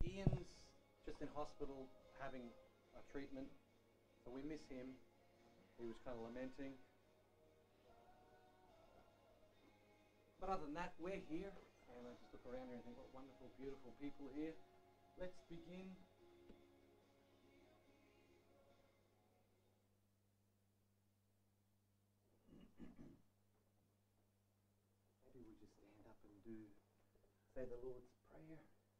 Ian's just in hospital having a treatment, so we miss him. He was kind of lamenting. But other than that, we're here, and I just look around here and think, what wonderful, beautiful people here. Let's begin. Maybe we just stand up and say the Lord's Prayer.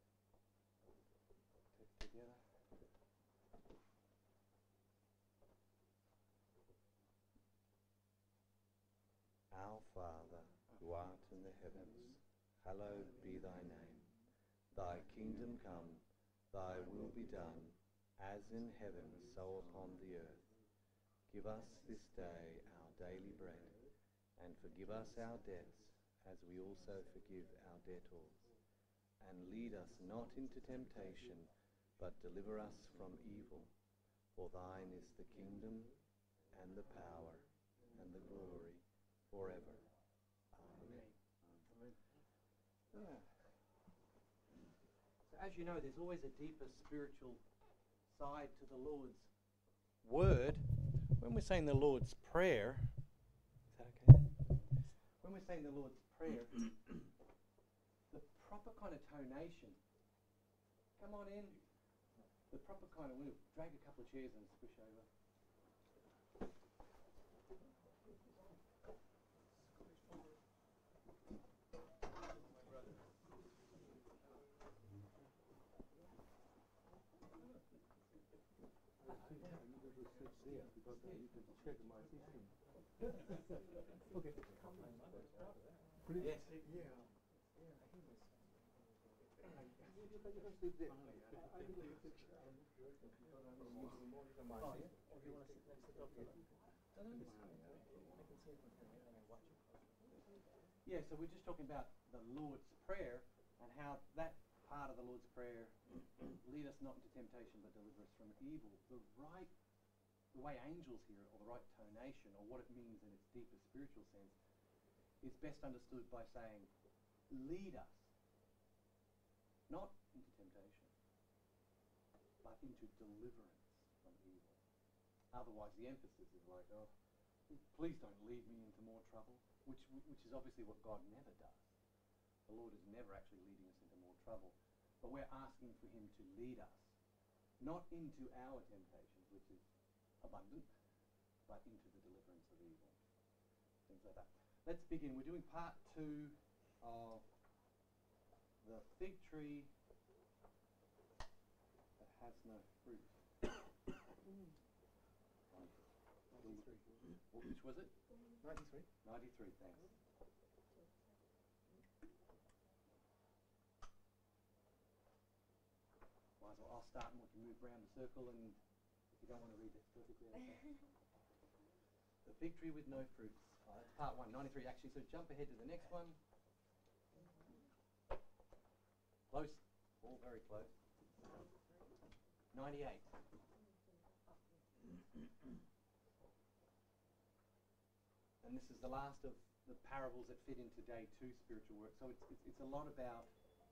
Together. Our Father, who art in the heavens, hallowed be thy name. Thy kingdom come, thy will be done, as in heaven, so upon the earth. Give us this day our daily bread, and forgive us our debts, as we also forgive our debtors. And lead us not into temptation, but deliver us from evil. For thine is the kingdom, and the power, and the glory, forever. Amen. Yeah. So as you know, there's always a deeper spiritual side to the Lord's Word. When we're saying the Lord's Prayer, is that okay? When we're saying the Lord's Prayer, the proper kind of tonation, come on in, the proper kind of, we'll drag a couple of chairs and squish over. Okay. Yes. Yeah. Yeah, so we're just talking about the Lord's Prayer and how that part of the Lord's Prayer, lead us not into temptation but deliver us from evil. The way angels hear it, or the right tonation, or what it means in its deeper spiritual sense, is best understood by saying, lead us not into temptation, but into deliverance from evil. Otherwise, the emphasis is like, oh, please don't lead me into more trouble, which is obviously what God never does. The Lord is never actually leading us into more trouble, but we're asking for him to lead us, not into our temptations, which is abundant, but into the deliverance of evil. Things like that. Let's begin. We're doing part 2 of the fig tree that has no fruit. 93. Which was it? 93. 93, thanks. Might as well, I'll start and we can move around the circle, and if you don't want to read it perfectly, okay. The fig tree with no fruits. Oh, that's part 1, 93 actually, so jump ahead to the next one. Close, all very close. 98. And this is the last of the parables that fit into day 2 spiritual work. So it's a lot about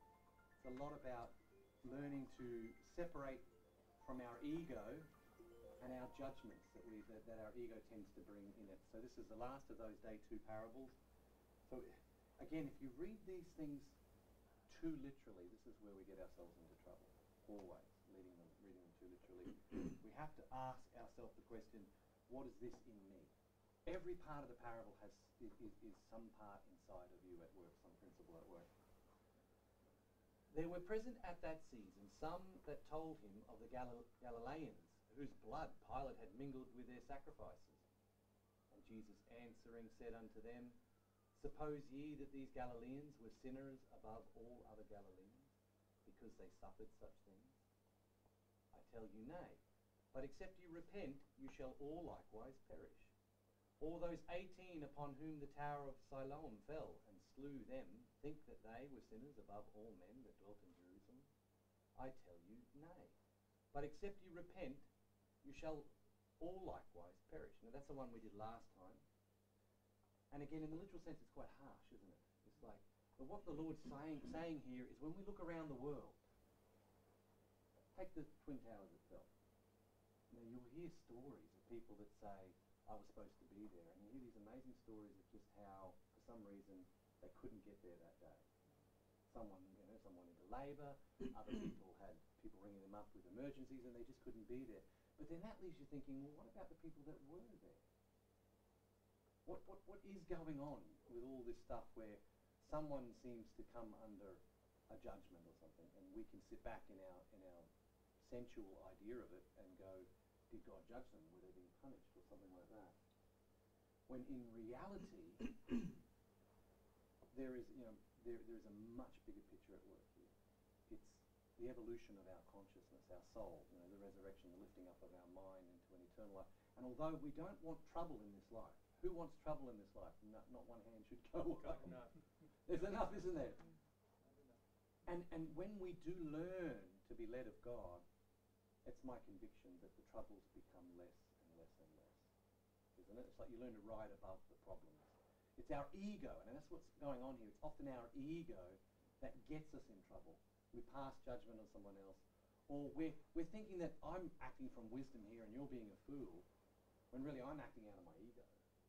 learning to separate from our ego and our judgments that our ego tends to bring in it. So this is the last of those day 2 parables. So again, if you read these things too literally, this is where we get ourselves into trouble. Always reading them too literally. We have to ask ourselves the question, what is this in me? Every part of the parable is some part inside of you at work, some principle at work. There were present at that season some that told him of the Galileans, whose blood Pilate had mingled with their sacrifices. And Jesus answering said unto them, Suppose ye that these Galileans were sinners above all other Galileans, because they suffered such things? I tell you, nay. But except you repent, you shall all likewise perish. All those 18 upon whom the tower of Siloam fell and slew them, think that they were sinners above all men that dwelt in Jerusalem? I tell you, nay. But except you repent, you shall all likewise perish. Now that's the one we did last time. And again, in the literal sense, it's quite harsh, isn't it? It's like, but what the Lord's saying here is when we look around the world, Take the Twin Towers that fell. You know, you'll hear stories of people that say, I was supposed to be there, and you hear these amazing stories of just how, for some reason, they couldn't get there that day. Someone into labour, other people had people ringing them up with emergencies and they just couldn't be there. But then that leaves you thinking, well, what about the people that were there? What is going on with all this stuff where someone seems to come under a judgment or something, and we can sit back in our sensual idea of it and go, did God judge them? Were they being punished or something like that? When in reality, there is a much bigger picture at work here. It's the evolution of our consciousness, our soul, the resurrection, the lifting up of our mind into an eternal life. And although we don't want trouble in this life, who wants trouble in this life? Not one hand should go up. There's enough, isn't there? And when we do learn to be led of God, it's my conviction that the troubles become less and less and less. Isn't it? It's like you learn to ride above the problems. It's our ego, and that's what's going on here. It's often our ego that gets us in trouble. We pass judgment on someone else, or we're thinking that I'm acting from wisdom here and you're being a fool, when really I'm acting out of my ego.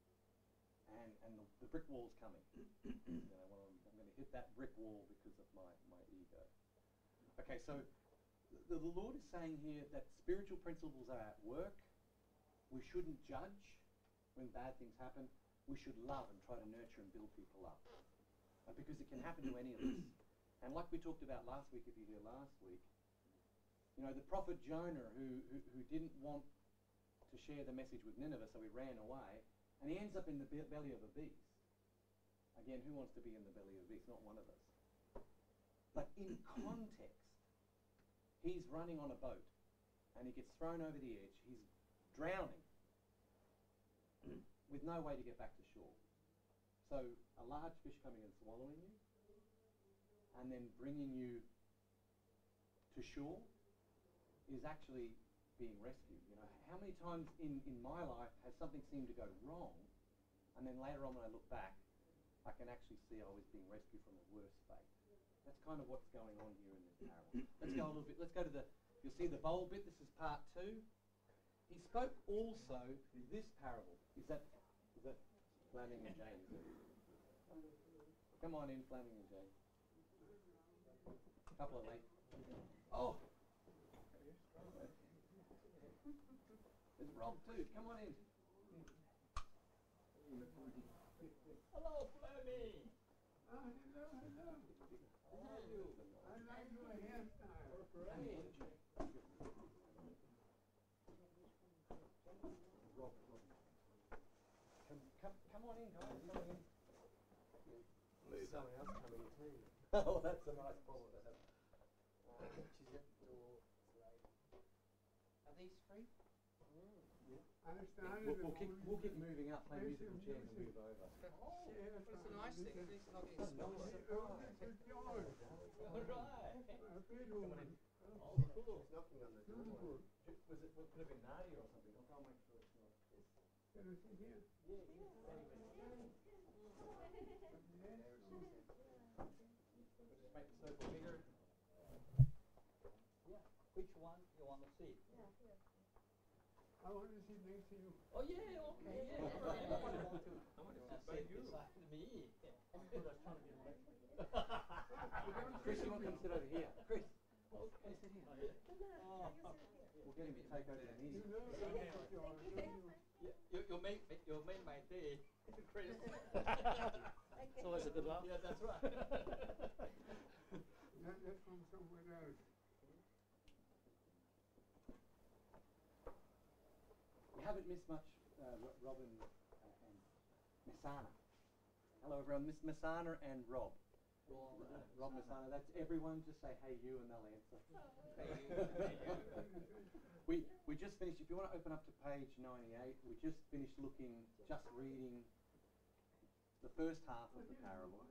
And the brick wall's coming. I'm going to hit that brick wall because of my ego. Okay, so the Lord is saying here that spiritual principles are at work. We shouldn't judge when bad things happen. We should love and try to nurture and build people up. Because it can happen to any of us. And like we talked about last week, if you hear last week, the prophet Jonah who didn't want to share the message with Nineveh, so he ran away, and he ends up in the belly of a beast. Again, who wants to be in the belly of a beast? Not one of us. But in context, he's running on a boat, and he gets thrown over the edge. He's drowning with no way to get back to shore. So a large fish coming and swallowing you, and then bringing you to shore is actually being rescued. How many times in my life has something seemed to go wrong, and then later on when I look back, I can actually see I was being rescued from a worse fate. That's kind of what's going on here in this parable. Let's go a little bit. Let's go to you'll see the bowl bit. This is part 2. He spoke also this parable. Is that Flanning and Jane? Come on in, Flanning and Jane. A couple of late. Oh! There's Rob too. Come on in. Hello, Flemmy. Hello. How are you? I like your hairstyle. Rob. Come on in, guys. Come on in. Someone else coming too. Oh, that's a nice problem to have. She's at the door. Are these free? We'll keep moving up, play musical chairs and move over. Oh, it's a nice thing. At least not getting smaller. Alright. Alright. Bedroom. Oh, cool. Knocking on the door. Could have been Nadia or something. I'll make sure it's not. Can I sit here? Just make the circle bigger. Yeah. Which one you want to see? I want to sit next to you. Oh yeah, okay, yeah. I want to sit beside me. Chris, you want to come sit over here? Chris, come sit here. We'll get him to take over the You music. know I like your You made my day, Chris. It's always a good laugh. Yeah, that's right. That's from somewhere else. You haven't missed much, Robin and Messana. Hello everyone, Miss Messana and Rob. Rob Messana, that's everyone. Just say hey you and they'll answer. We just finished, if you want to open up to page 98, we just finished reading the first half of the parable.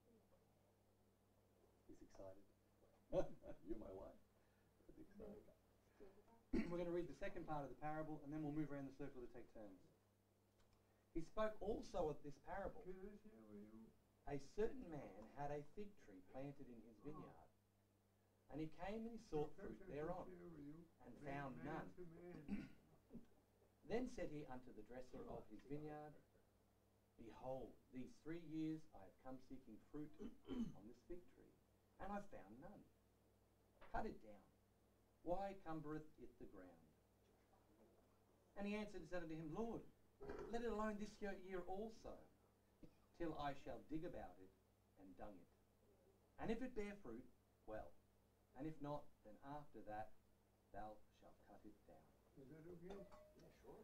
He's excited. You're my wife. That's exciting. We're going to read the second part of the parable, and then we'll move around the circle to take turns. He spoke also of this parable. Can I share with you? A certain man had a fig tree planted in his vineyard, And he came and he sought fruit Sometimes I thereon, share with you, and man found none. to man. Then said he unto the dresser of his vineyard, Behold, these 3 years I have come seeking fruit on this fig tree, and I found none. Cut it down. Why cumbereth it the ground? And he answered and said unto him, Lord, let it alone this year also, till I shall dig about it and dung it. And if it bear fruit, well, and if not, then after that thou shalt cut it down. Is that okay? Yeah, sure.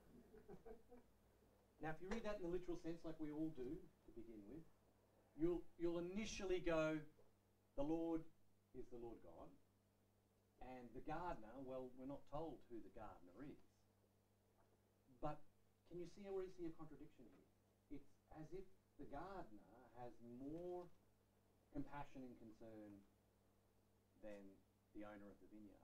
Now, if you read that in the literal sense, like we all do to begin with, you'll initially go, the Lord is the Lord God, and the gardener, well, we're not told who the gardener is. But can you see already see a contradiction here? It's as if the gardener has more compassion and concern than the owner of the vineyard.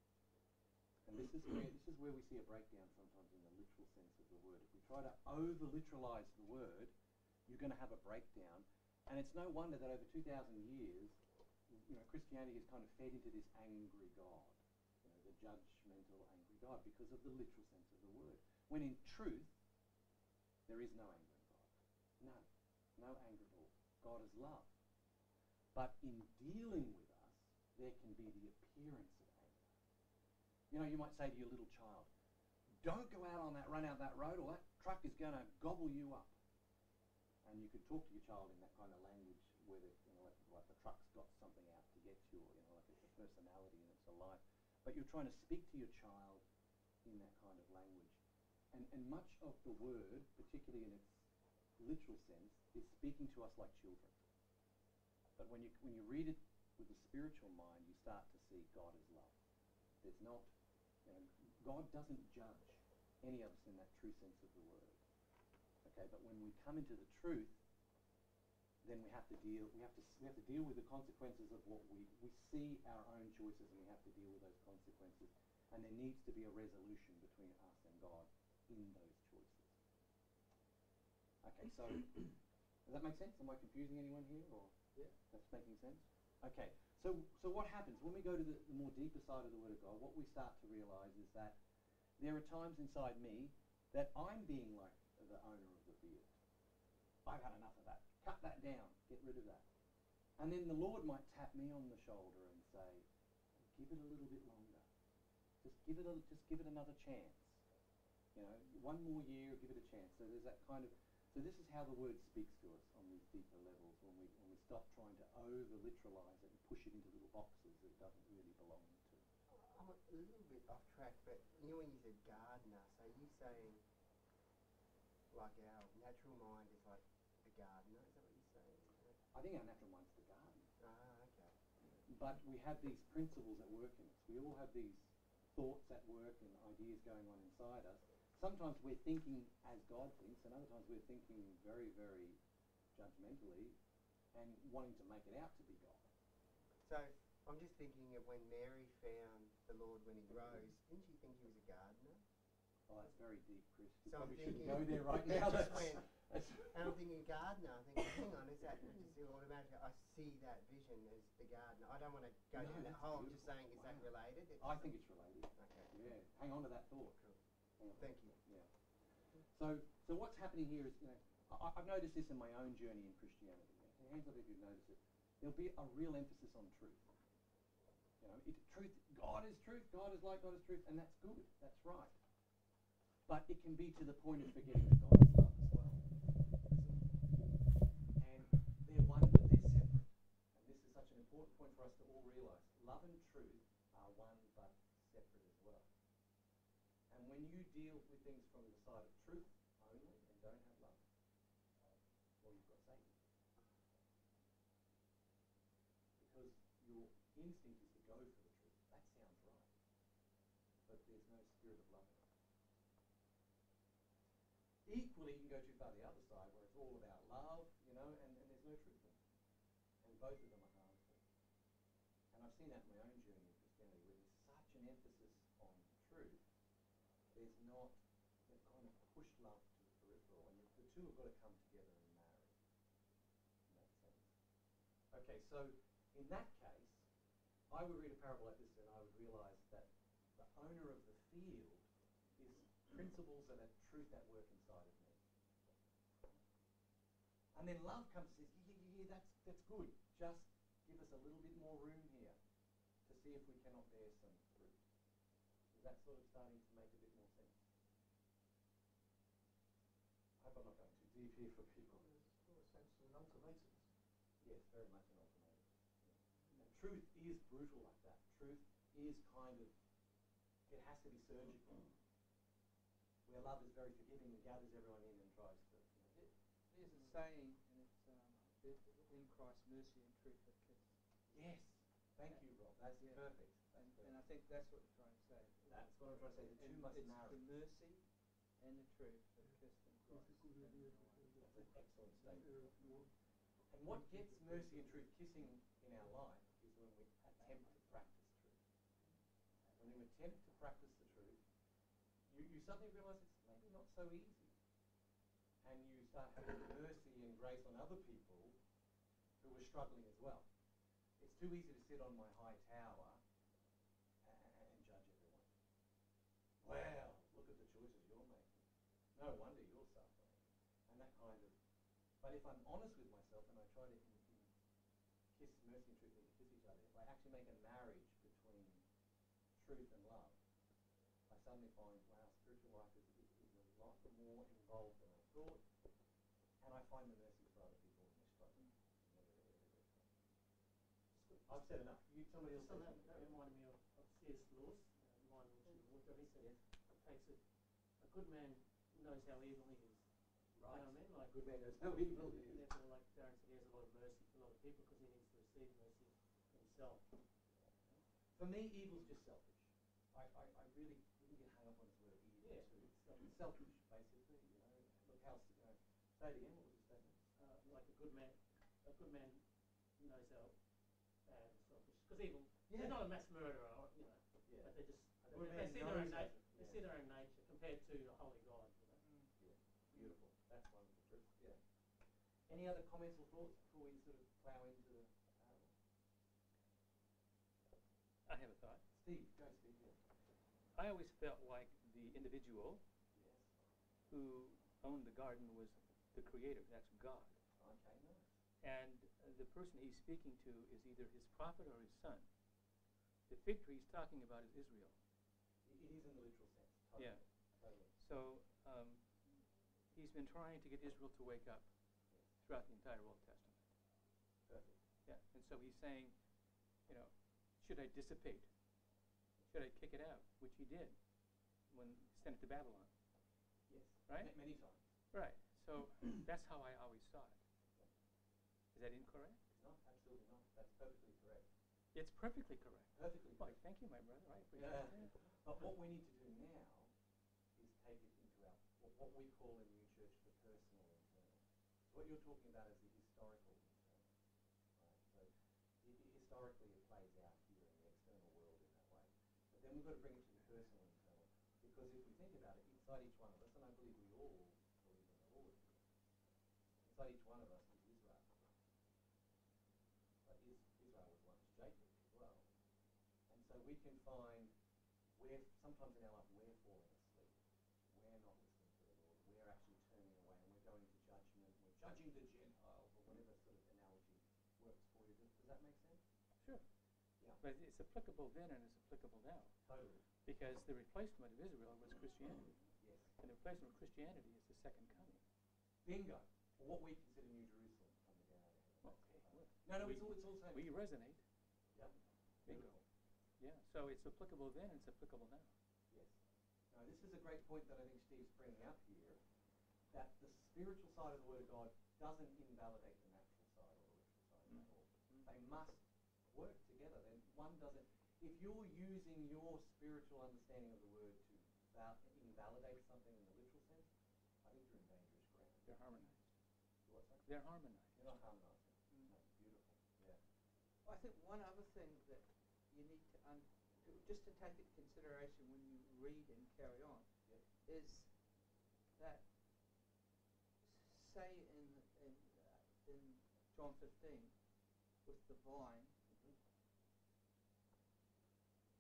And this is where we see a breakdown sometimes in the literal sense of the word. If we try to over-literalize the word, you're going to have a breakdown. And it's no wonder that over 2,000 years, Christianity has kind of fed into this angry God, the judgmental angry God, because of the literal sense of the word. When in truth, there is no anger in God. None. No anger at all. God is love. But in dealing with us, there can be the appearance of anger. You might say to your little child, don't go out on that, run out that road, or that truck is going to gobble you up. And you could talk to your child in that kind of language where like the truck's got something out to get you, or like it's a personality and it's a life. But you're trying to speak to your child in that kind of language. And much of the word, particularly in its literal sense, is speaking to us like children. But when you read it with the spiritual mind, you start to see God as love. There's not, God doesn't judge any of us in that true sense of the word. Okay, but when we come into the truth, then we have to deal with the consequences of what we see our own choices, and we have to deal with those consequences. And there needs to be a resolution between us and God in those choices. Okay, so does that make sense? Am I confusing anyone here, or Yeah. that's making sense? Okay, so what happens when we go to the more deeper side of the Word of God? What we start to realize is that there are times inside me that I'm being like the owner of the field. I've had enough of that. Cut that down. Get rid of that. And then the Lord might tap me on the shoulder and say, give it a little bit longer. Just give it another chance. One more year, give it a chance. So there's that kind of. So this is how the word speaks to us on these deeper levels when we stop trying to over-literalize it and push it into little boxes that it doesn't really belong to. I'm a little bit off track, but when you said gardener, so you saying like our natural mind is like the gardener? Is that what you're saying? I think our natural mind's the garden. Okay. But we have these principles at work in us. We all have these thoughts at work and ideas going on inside us. Sometimes we're thinking as God thinks, and other times we're thinking very, very judgmentally and wanting to make it out to be God. So I'm just thinking of when Mary found the Lord when he rose. Didn't she think he was a gardener? Oh, that's very deep, Chris. You So I'm probably shouldn't thinking- go there right now. Just That's, And I'm thinking gardener. I'm thinking, hang on, is that just automatically? I see that vision as the gardener. I don't want to go No, down that that's hole. I'm just beautiful. saying, is that related? I think it's related. Okay. Yeah, hang on to that thought. Cool. Hang on. Thank you. Yeah. So what's happening here is, I've noticed this in my own journey in Christianity. Hands up if you've noticed it. There'll be a real emphasis on truth. Truth. God is truth. God is light. God is truth, and that's good. That's right. But it can be to the point of forgetting that God is love as well. And they're one, but they're separate. And this is such an important point for us to all realize. Love and truth are one, but separate as well. And when you deal with things from the side of truth only and don't have love, well, you've got Satan. Because your instinct is to go for the truth. That sounds right. But there's no spirit of love in it. Equally, you can go too far the other side where it's all about love, and there's no truth in it. And both of them are harmful. And I've seen that in my own journey in Christianity where there's such an emphasis on truth. They've kind of pushed love to the peripheral, and the two have got to come together and marry in that sense. Okay, so in that case, I would read a parable like this and I would realise that the owner of the field is principles and a truth at work inside of me. And then love comes and says, yeah, that's good. Just give us a little bit more room here to see if we cannot bear some fruit. Is that sort of starting to make a bit more sense? I hope I'm not going too deep here for people. In a sense, an ultimatum. Yes, very much an ultimatum. Yeah. And truth is brutal like that. Truth is kind of, it has to be surgical. Where love is very forgiving and gathers everyone in and tries to. There's a saying, and it's in Christ, mercy and truth have kissed. Yes, thank you, Rob. That's Yeah. perfect. And I think that's what you're trying to say. That's what I'm trying to say. The two must it's marry. the mercy and the truth have kissed in Christ. That's an excellent statement. And what gets mercy and truth kissing in our life is when we attempt to practice truth. When you attempt to practice the truth, you suddenly realise it's maybe not so easy. And you start having mercy and grace on other people who are struggling as well. It's too easy to sit on my high tower and judge everyone. Well, look at the choices you're making. No wonder you're suffering. And that kind of... But if I'm honest with myself and I try to kiss mercy and truth and kiss each other, if I actually make a marriage between truth and love, I suddenly find, wow, spiritual life is a lot more involved than I thought. And I find the mercy for other people when they're struggling. I've said enough. Somebody else say something. That reminded me of C.S. Lewis, Lion, Witch and Water. He said, takes it, a good man knows how evil he is. Right. You know what I mean? Like, Good man knows how evil and he is. therefore, like Darren said, he has a lot of mercy for a lot of people because he needs to receive mercy himself. For me, evil's just selfish. I really wouldn't get hung up on this word evil Yeah. too. It's selfish, basically. Look how, say it again, what was the statement? Like a good man knows how bad and selfish. Because evil, Yeah. they're not a mass murderer, or, Yeah. but they just A good they man see their own knows nature. that. They Yeah. see their own nature compared to a holy God. Yeah, beautiful. That's wonderful, Chris. Yeah. Any other comments or thoughts before we sort of plough into the parable? I have a thought. Steve, go Steve. Yeah. I always felt like the individual Yes. who owned the garden was the creator, that's God. Okay, nice. And the person he's speaking to is either his prophet or his son. The fig tree he's talking about is Israel. It is in the literal sense. Totally. Yeah. Totally. So he's been trying to get Israel to wake up throughout the entire Old Testament. Perfect. Yeah. And so he's saying, should I dissipate? Should I kick it out? Which he did when he sent it to Babylon. Yes. Right? Many times. Right. So that's how I always saw it. Is that incorrect? No, absolutely not. That's perfectly correct. It's perfectly correct. Perfectly Why, correct. thank you, my brother. I appreciate Yeah. that. But what we need to do now is take it into what we call in New Church the personal internal. What you're talking about is the historical internal. Right? So historically it plays out here in the external world in that way. But then we've got to bring it to the personal internal. Because if we think about it, inside each one of us, and I believe we all believe in the Lord here, inside each one of us is Israel. But Israel was once Jacob as well. And so we can find where, sometimes in our life, we're falling asleep. We're not listening to the Lord. We're actually turning away and we're going to judgment. We're judging the Gentiles or whatever sort of analogy works for you. Does that make sense? Sure. Yeah. But it's applicable then and it's applicable now. Totally. Because the replacement of Israel was Christianity. Yes. And the replacement of Christianity is the second coming. Bingo. Or what we consider New Jerusalem coming down out of heaven. Okay. No, it's all same. We resonate. Yeah. Bingo. Yeah. So it's applicable then and it's applicable now. Yes. Now, this is a great point that I think Steve's bringing up here, that the spiritual side of the Word of God doesn't invalidate the natural side or the literal side at all. They must work together. Then one doesn't... If you're using your spiritual understanding of the Word to invalidate something in the literal sense, I think you're in dangerous ground. They're harmonized. What's that? They're harmonized. You're not harmonizing. No, beautiful. Yeah. I think one other thing that you need just to take into consideration when you read and carry on, Yep. is that, say in John 15, with the vine,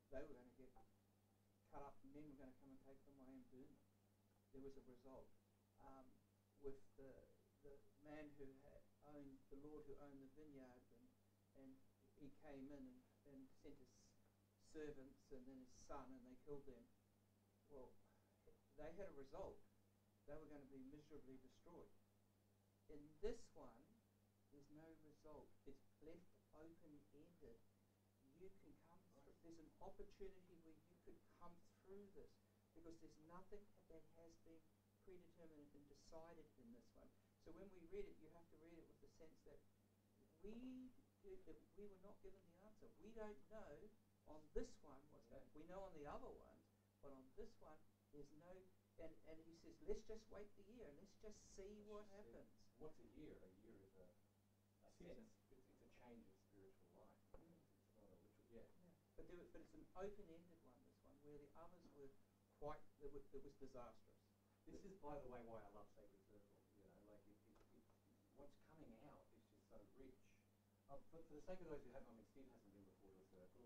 they were going to get cut up and men were going to come and take them away and burn them. There was a result. With the man who had owned, the Lord who owned the vineyard, and he came in and sent his servants and then his son, and they killed them. Well, they had a result. They were going to be miserably destroyed. In this one, there's no result. It's left open-ended. You can come through. There's an opportunity where you could come through this, because there's nothing that has been predetermined and decided in this one. So when we read it, you have to read it with the sense that we were not given the answer. We don't know on this one what's going. We know on the other ones, but on this one, there's no. And he says, let's just wait the year and let's just see what happens. What's a year? A year is a Season. sense. It's a change of spiritual life. It's not a literal. Yeah. But it's an open-ended one. This one, where the others were quite. It was disastrous. This is, by the way, why I love Sacred Circle. You know, like what's coming out is just so rich. For the sake of those who haven't, I mean, Steve hasn't been before to a circle.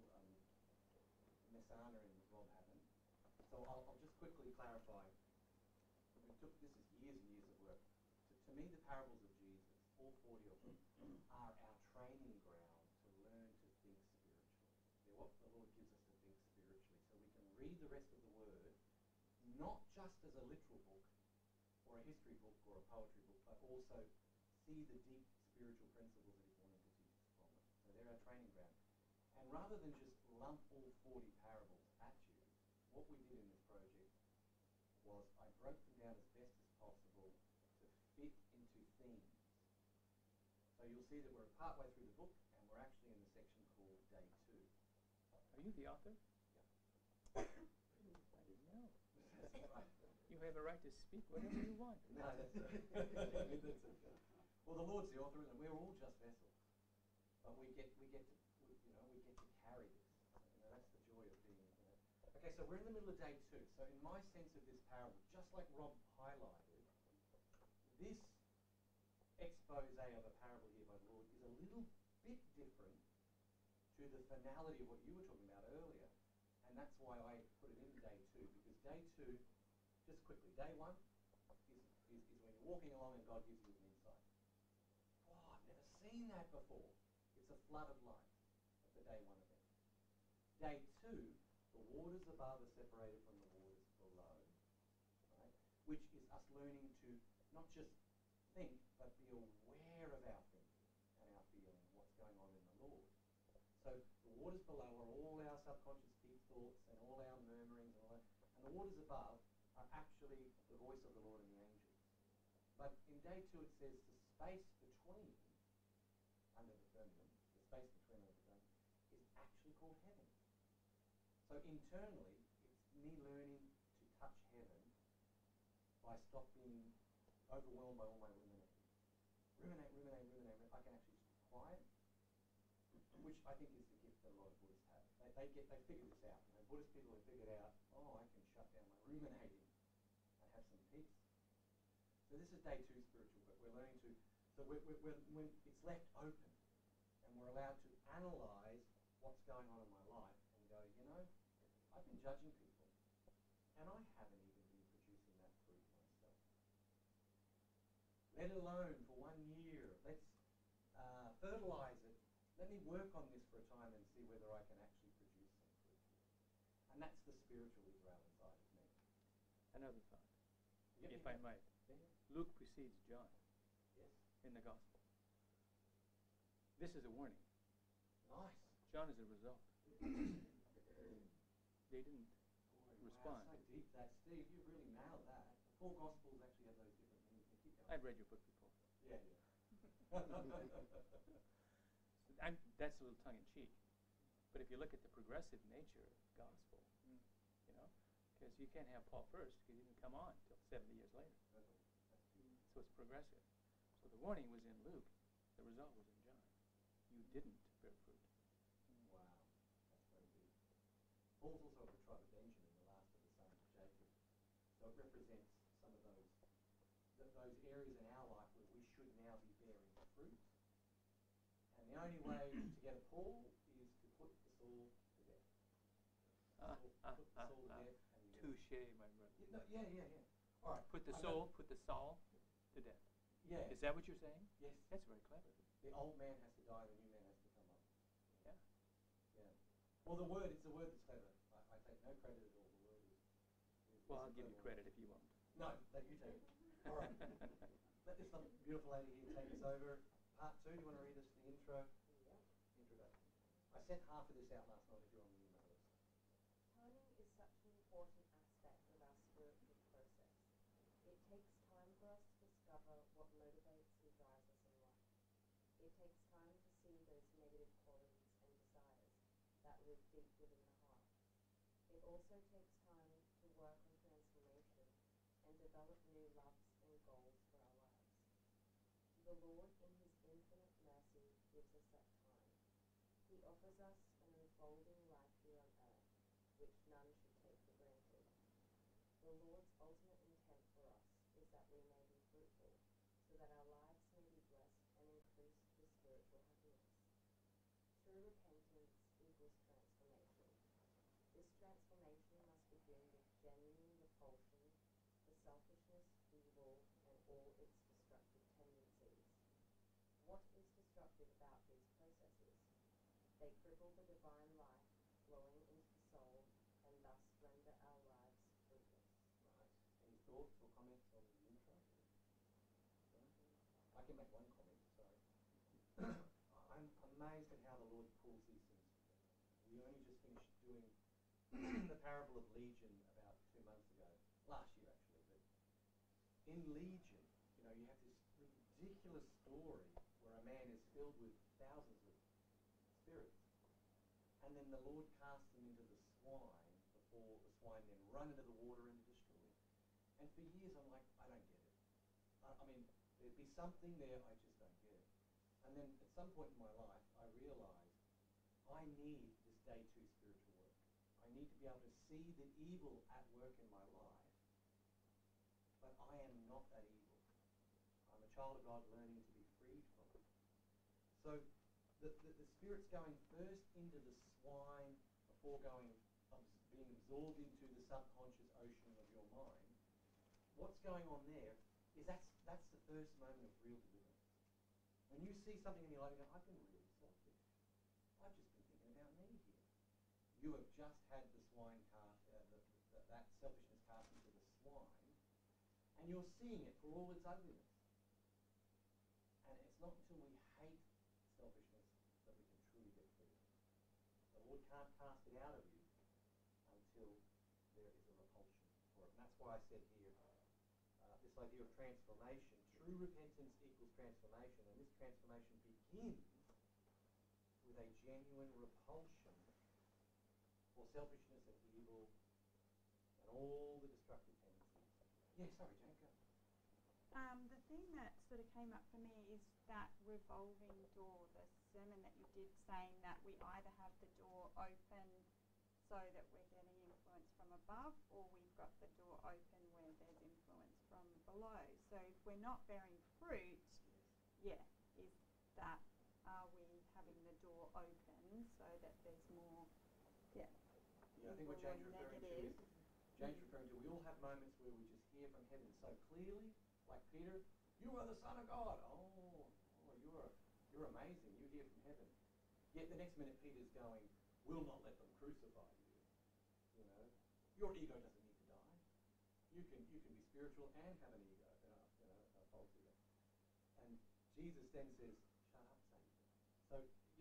Messana and Rob haven't. So I'll just quickly clarify. This is years and years of work. To me, the parables of Jesus, all 40 of them, are our training ground to learn to think spiritually. They're what the Lord gives us to think spiritually, so we can read the rest of the Word, not just as a literal book, or a history book, or a poetry book, but also see the deep spiritual principles that He's wanting to teach us from it. So they're our training ground. And rather than just lump all 40 parables at you, what we did in this project was I broke them down as best as possible to fit into themes. So you'll see that we're partway through the book, and we're actually in the section called Day 2. Are you the author? Yeah. I didn't know. That's right. You have a right to speak whatever you want. No, that's okay. Well, the Lord's the author, and we're all just vessels. But we get to carry this. That's the joy of being. Okay, so we're in the middle of Day 2. So in my sense of this parable, just like Rob highlighted, this expose of a parable here by the Lord is a little bit different to the finality of what you were talking about earlier. And that's why I put it in Day 2, because Day 2, just quickly, Day 1 is when you're walking along and God gives you an insight. Wow, I've never seen that before. It's a flood of light. That's the Day 1 event. Day 2, the waters above are separated from the waters below, right? Which is us learning to not just think, but be aware of our thinking and our feeling, what's going on in the Lord. So the waters below are all our subconscious deep thoughts and all our murmurings and all that. And the waters above are actually the voice of the Lord and the angels. But in Day 2 it says the space between, under the firmament, the space between under the firmament, is actually called heaven. So internally, it's me learning to touch heaven by stopping overwhelmed by all my ruminating. Ruminate. I can actually just be quiet, which I think is the gift that a lot of Buddhists have. They figure this out. You know, Buddhist people have figured out, I can shut down my ruminating and have some peace. So this is Day 2 spiritual work. We're learning to, so when it's left open, and we're allowed to analyze what's going on in my life and go, I've been judging people, and I haven't even been producing that fruit myself. Let alone for 1 year. Let's fertilize it. Let me work on this for a time and see whether I can actually produce some fruit. And that's the spiritual Israel inside of me. Another thought, Yep, if I might. Yeah. Luke precedes John Yes. in the Gospel. This is a warning. Nice. John is a result. They didn't respond. Wow, so deep that, Steve. You really nailed that. The 4 Gospels actually have those different meanings. Keep going. I've read your book before. Yeah. That's a little tongue-in-cheek. But if you look at the progressive nature of the Gospel, because you can't have Paul first, because he didn't come on until 70 years later. So it's progressive. So the warning was in Luke. The result was in John. You didn't bear fruit. Wow, that's very deep. Paul's also of the tribe of Benjamin, the last of the sons of Jacob. So it represents some of those areas in our life where we should now be bearing fruit. And the only way to get a Paul is to put the Saul to death. put the soul to death and you Touche, my brother. Yeah. All right. Put the I soul, know- put the soul to death. Yeah. Is that what you're saying? Yes. That's very clever. The old man has to die, the new man has to come up. Yeah. Yeah. Well, the word, it's the word that's clever. I take no credit at all. The word is Well, a I'll give you clever credit if you won't. word. No, you take it. All right. Let this beautiful lady here take us over. Part 2, do you want to read us the intro? Introduction. I sent half of this out last night if you're on the email list. Timing is such an important aspect of our spiritual process. It takes time for us to discover what motivates and drives us in life. It takes time to see those negative qualities and desires that live deep within the heart. It also takes time to work on transformation and develop new loves and goals for our lives. The Lord, in His infinite mercy, gives us that time. He offers us an unfolding life here on earth, which none should take for granted. The Lord's ultimate intent for us is that we may be fruitful, so that our lives may be blessed and increased with spiritual happiness. True repentance equals transformation. This transformation must begin with genuine repulsion for selfishness, evil, and all its destructive tendencies. What is destructive about these processes? They cripple the divine life flowing into the soul and thus render our lives fruitless. Right. Any thoughts or comments on the intro? No? I can make one comment, sorry. I'm amazed at how the Lord pulls these things together. We only just finished doing the parable of Legion about 2 months ago, last year actually, but in Legion, you have this ridiculous story where a man is filled with thousands of spirits, and then the Lord casts them into the swine before the swine then run into the water and destroy it. And for years I'm like, I don't get it. I mean, there'd be something there, I just don't get it. And then at some point in my life, I realized I need this day 2 spiritual work. I need to be able to see the evil at work in my life, but I am not that evil. I'm a child of God learning to be freed from it. So the spirit's going first into the swine before being absorbed into the subconscious ocean of your mind. What's going on there is that's the first moment of real deliverance. When you see something in your life, you go, I've been really selfish. I've just been thinking about me here. You have just had the swine cast, that selfishness cast into the swine, and you're seeing it for all its ugliness. And it's not until we hate selfishness that we can truly get free of it. The Lord can't cast it out of you until there is a repulsion for it. And that's why I said here, this idea of transformation, true repentance equals transformation, and this transformation begins with a genuine repulsion for selfishness and evil and all the destructive tendencies. Yeah, sorry, Jane, go. The thing that sort of came up for me is that revolving door, the sermon that you did saying that we either have the door open so that we're getting influence from above, or we've got the door open where there's influence from below. So if we're not bearing fruit, is that, are we having the door open so that there's more, Yeah, I think what evil Jane's and referring to negative? we all have moments where we just hear from heaven so clearly, like Peter, you are the Son of God. Oh, you're amazing. You hear from heaven. Yet the next minute Peter's going, will not let them crucify you. Your ego doesn't need to die. You can be spiritual and have an ego, a false ego. And Jesus then says, shut up, Satan. So,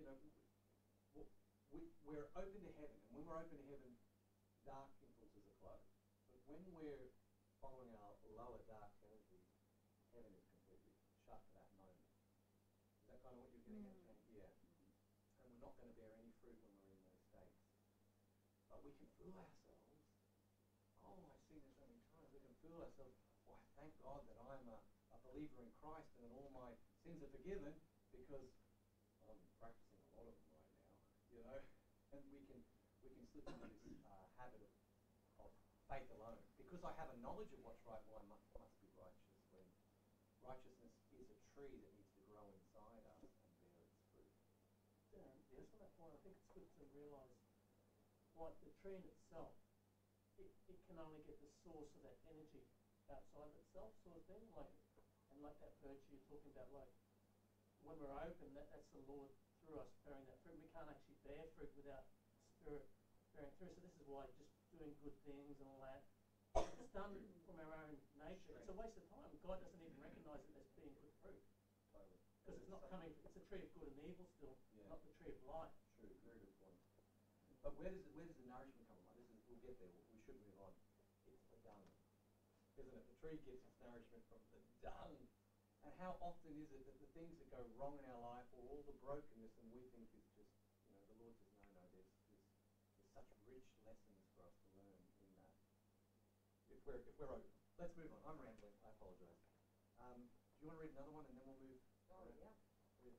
we're open to heaven, and when we're open to heaven, dark influences are closed. But when we're following our lower dark tendencies, heaven is completely shut for that moment. Is that kind of what you're getting at, Jane? Yeah. And we're not going to bear any fruit when we're in those states. But we can fool ourselves. Oh, I've seen this so many times. We can fool ourselves. Oh, I thank God that I'm a believer in Christ and that all my sins are forgiven because I'm practicing a lot of them right now, And we can slip into this habit of faith alone. Because I have a knowledge of what's right, well, I must be righteous, when righteousness is a tree that needs to grow inside us and bear its fruit. Yes, on that point, I think it's good to realise like the tree in itself, it can only get the source of that energy outside of itself, sort of thing. Like, and like that virtue you're talking about, like when we're open, that's the Lord through us bearing that fruit. We can't actually bear fruit without Spirit bearing through. So this is why just doing good things and all that, it's done from our own nature. It's a waste of time. God doesn't even recognise it as being good fruit. Totally. Because it's not coming, it's a tree of good and evil still, not the tree of life. True, very good point. But where does the nourishment come from? We'll get there. We should move on. It's the dung, isn't it? The tree gets its nourishment from the dung. And how often is it that the things that go wrong in our life, or all the brokenness, and we think is just, the Lord says, no, there's such rich lessons for us to learn in that. If we're open. Let's move on. I'm rambling. I apologise. Do you want to read another one, and then we'll move? Oh, yeah. He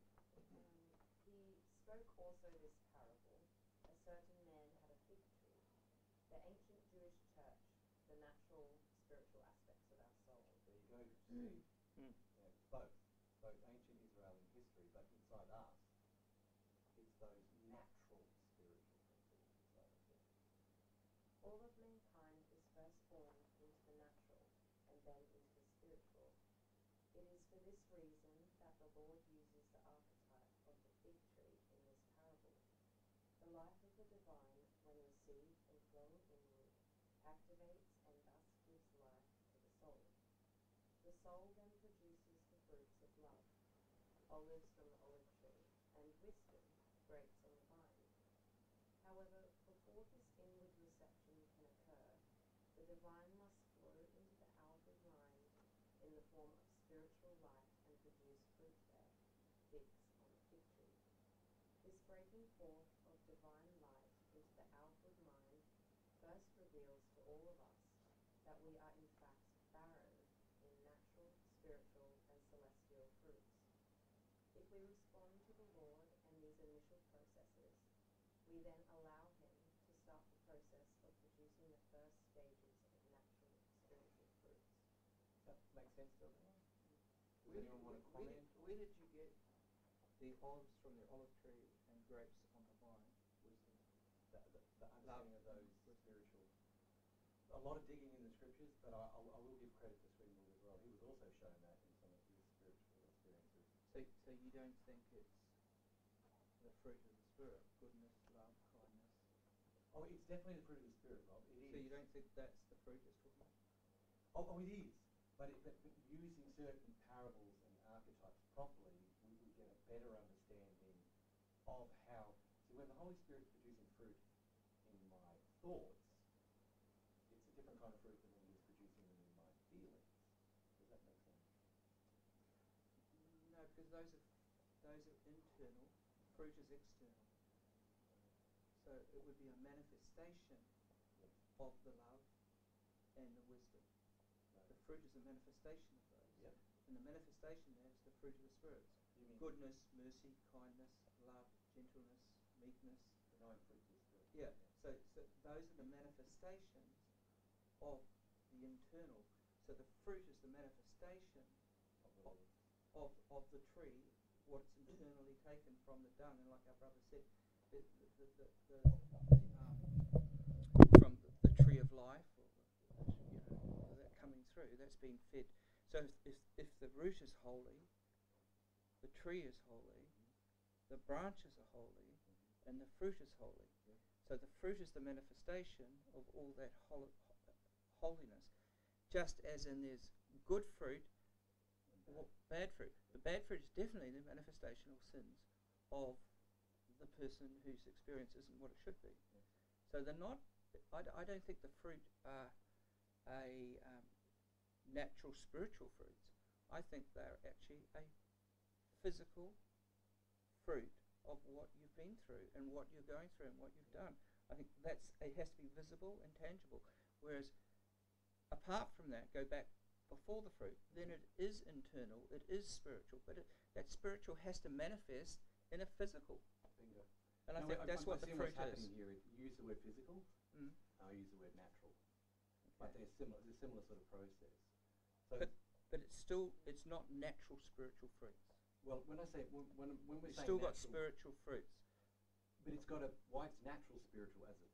spoke also this parable. A certain man had a fig tree. The ancient Jewish church, the natural, spiritual aspects of our soul. There you go. See? Yeah, it's both ancient Israel in history, but inside us, it's those natural spiritual principles inside us. Yeah. All of mankind is first formed into the natural and then into the spiritual. It is for this reason that the Lord uses the archetype of the fig tree in this parable. The life of the divine, when received and flowing inward, activates and thus gives life to the soul. The soul then produces the fruits of love, olives from the olive tree, and wisdom, grapes on the vine. However, before this inward reception can occur, the divine must flow into the outward mind in the form of spiritual light and produce fruit there, figs on the fig tree. This breaking forth of divine light into the outward mind first reveals to all of us that we are in fact barren in natural, spiritual, and celestial fruits. If we respond to the Lord and these initial processes, we then allow Him to start the process of producing the first stages of natural, spiritual fruits. Does that make sense to everyone? Does anyone want to comment? Where did you get the olives from the olive tree and grapes on the vine? Wisdom. The understanding of those spiritual. A lot of digging in the scriptures, but I will give credit to Swedenborg as well. He was also shown that in some of his spiritual experiences. So you don't think it's the fruit of the Spirit, goodness, love, kindness? Oh, it's definitely the fruit of the Spirit, Rob. It is. So you don't think that's the fruit it's talking about? Oh, it is. But using certain parables and archetypes properly, we would get a better understanding of how. See, when the Holy Spirit's producing fruit in my thoughts, it's a different kind of fruit than when He's producing them in my feelings. Does that make sense? No, because those are internal. Fruit is external. So it would be a manifestation of the love and the wisdom. The fruit is a manifestation of those. Yep. And the manifestation there is the fruit of the spirits. You mean Goodness, mercy, kindness, love, gentleness, meekness. the 9 fruits of the Spirit? Yeah. So those are the manifestations of the internal. So the fruit is the manifestation of the tree, what's internally taken from the dung, and like our brother said, from the tree of life, or that coming through, that's being fed. So if the root is holy, the tree is holy, the branches are holy, and the fruit is holy. So the fruit is the manifestation of all that holiness. Just as in there's good fruit, bad fruit. The bad fruit is definitely the manifestation of sins of the person whose experience isn't what it should be. So they're not. I don't think the fruit are natural spiritual fruits. I think they're actually a physical fruit of what you've been through and what you're going through and what you've done. I think it has to be visible and tangible. Whereas apart from that, go back before the fruit, then it is internal, it is spiritual, but that spiritual has to manifest in a physical. Bingo. And I think that's what the fruit what's happening is. here. You use the word physical, I use the word natural. But they're similar. It's a similar sort of process. So, but it's not natural spiritual fruits. well, when I say when we're It's saying still got natural, spiritual fruits. but it's got why it's natural spiritual as opposed to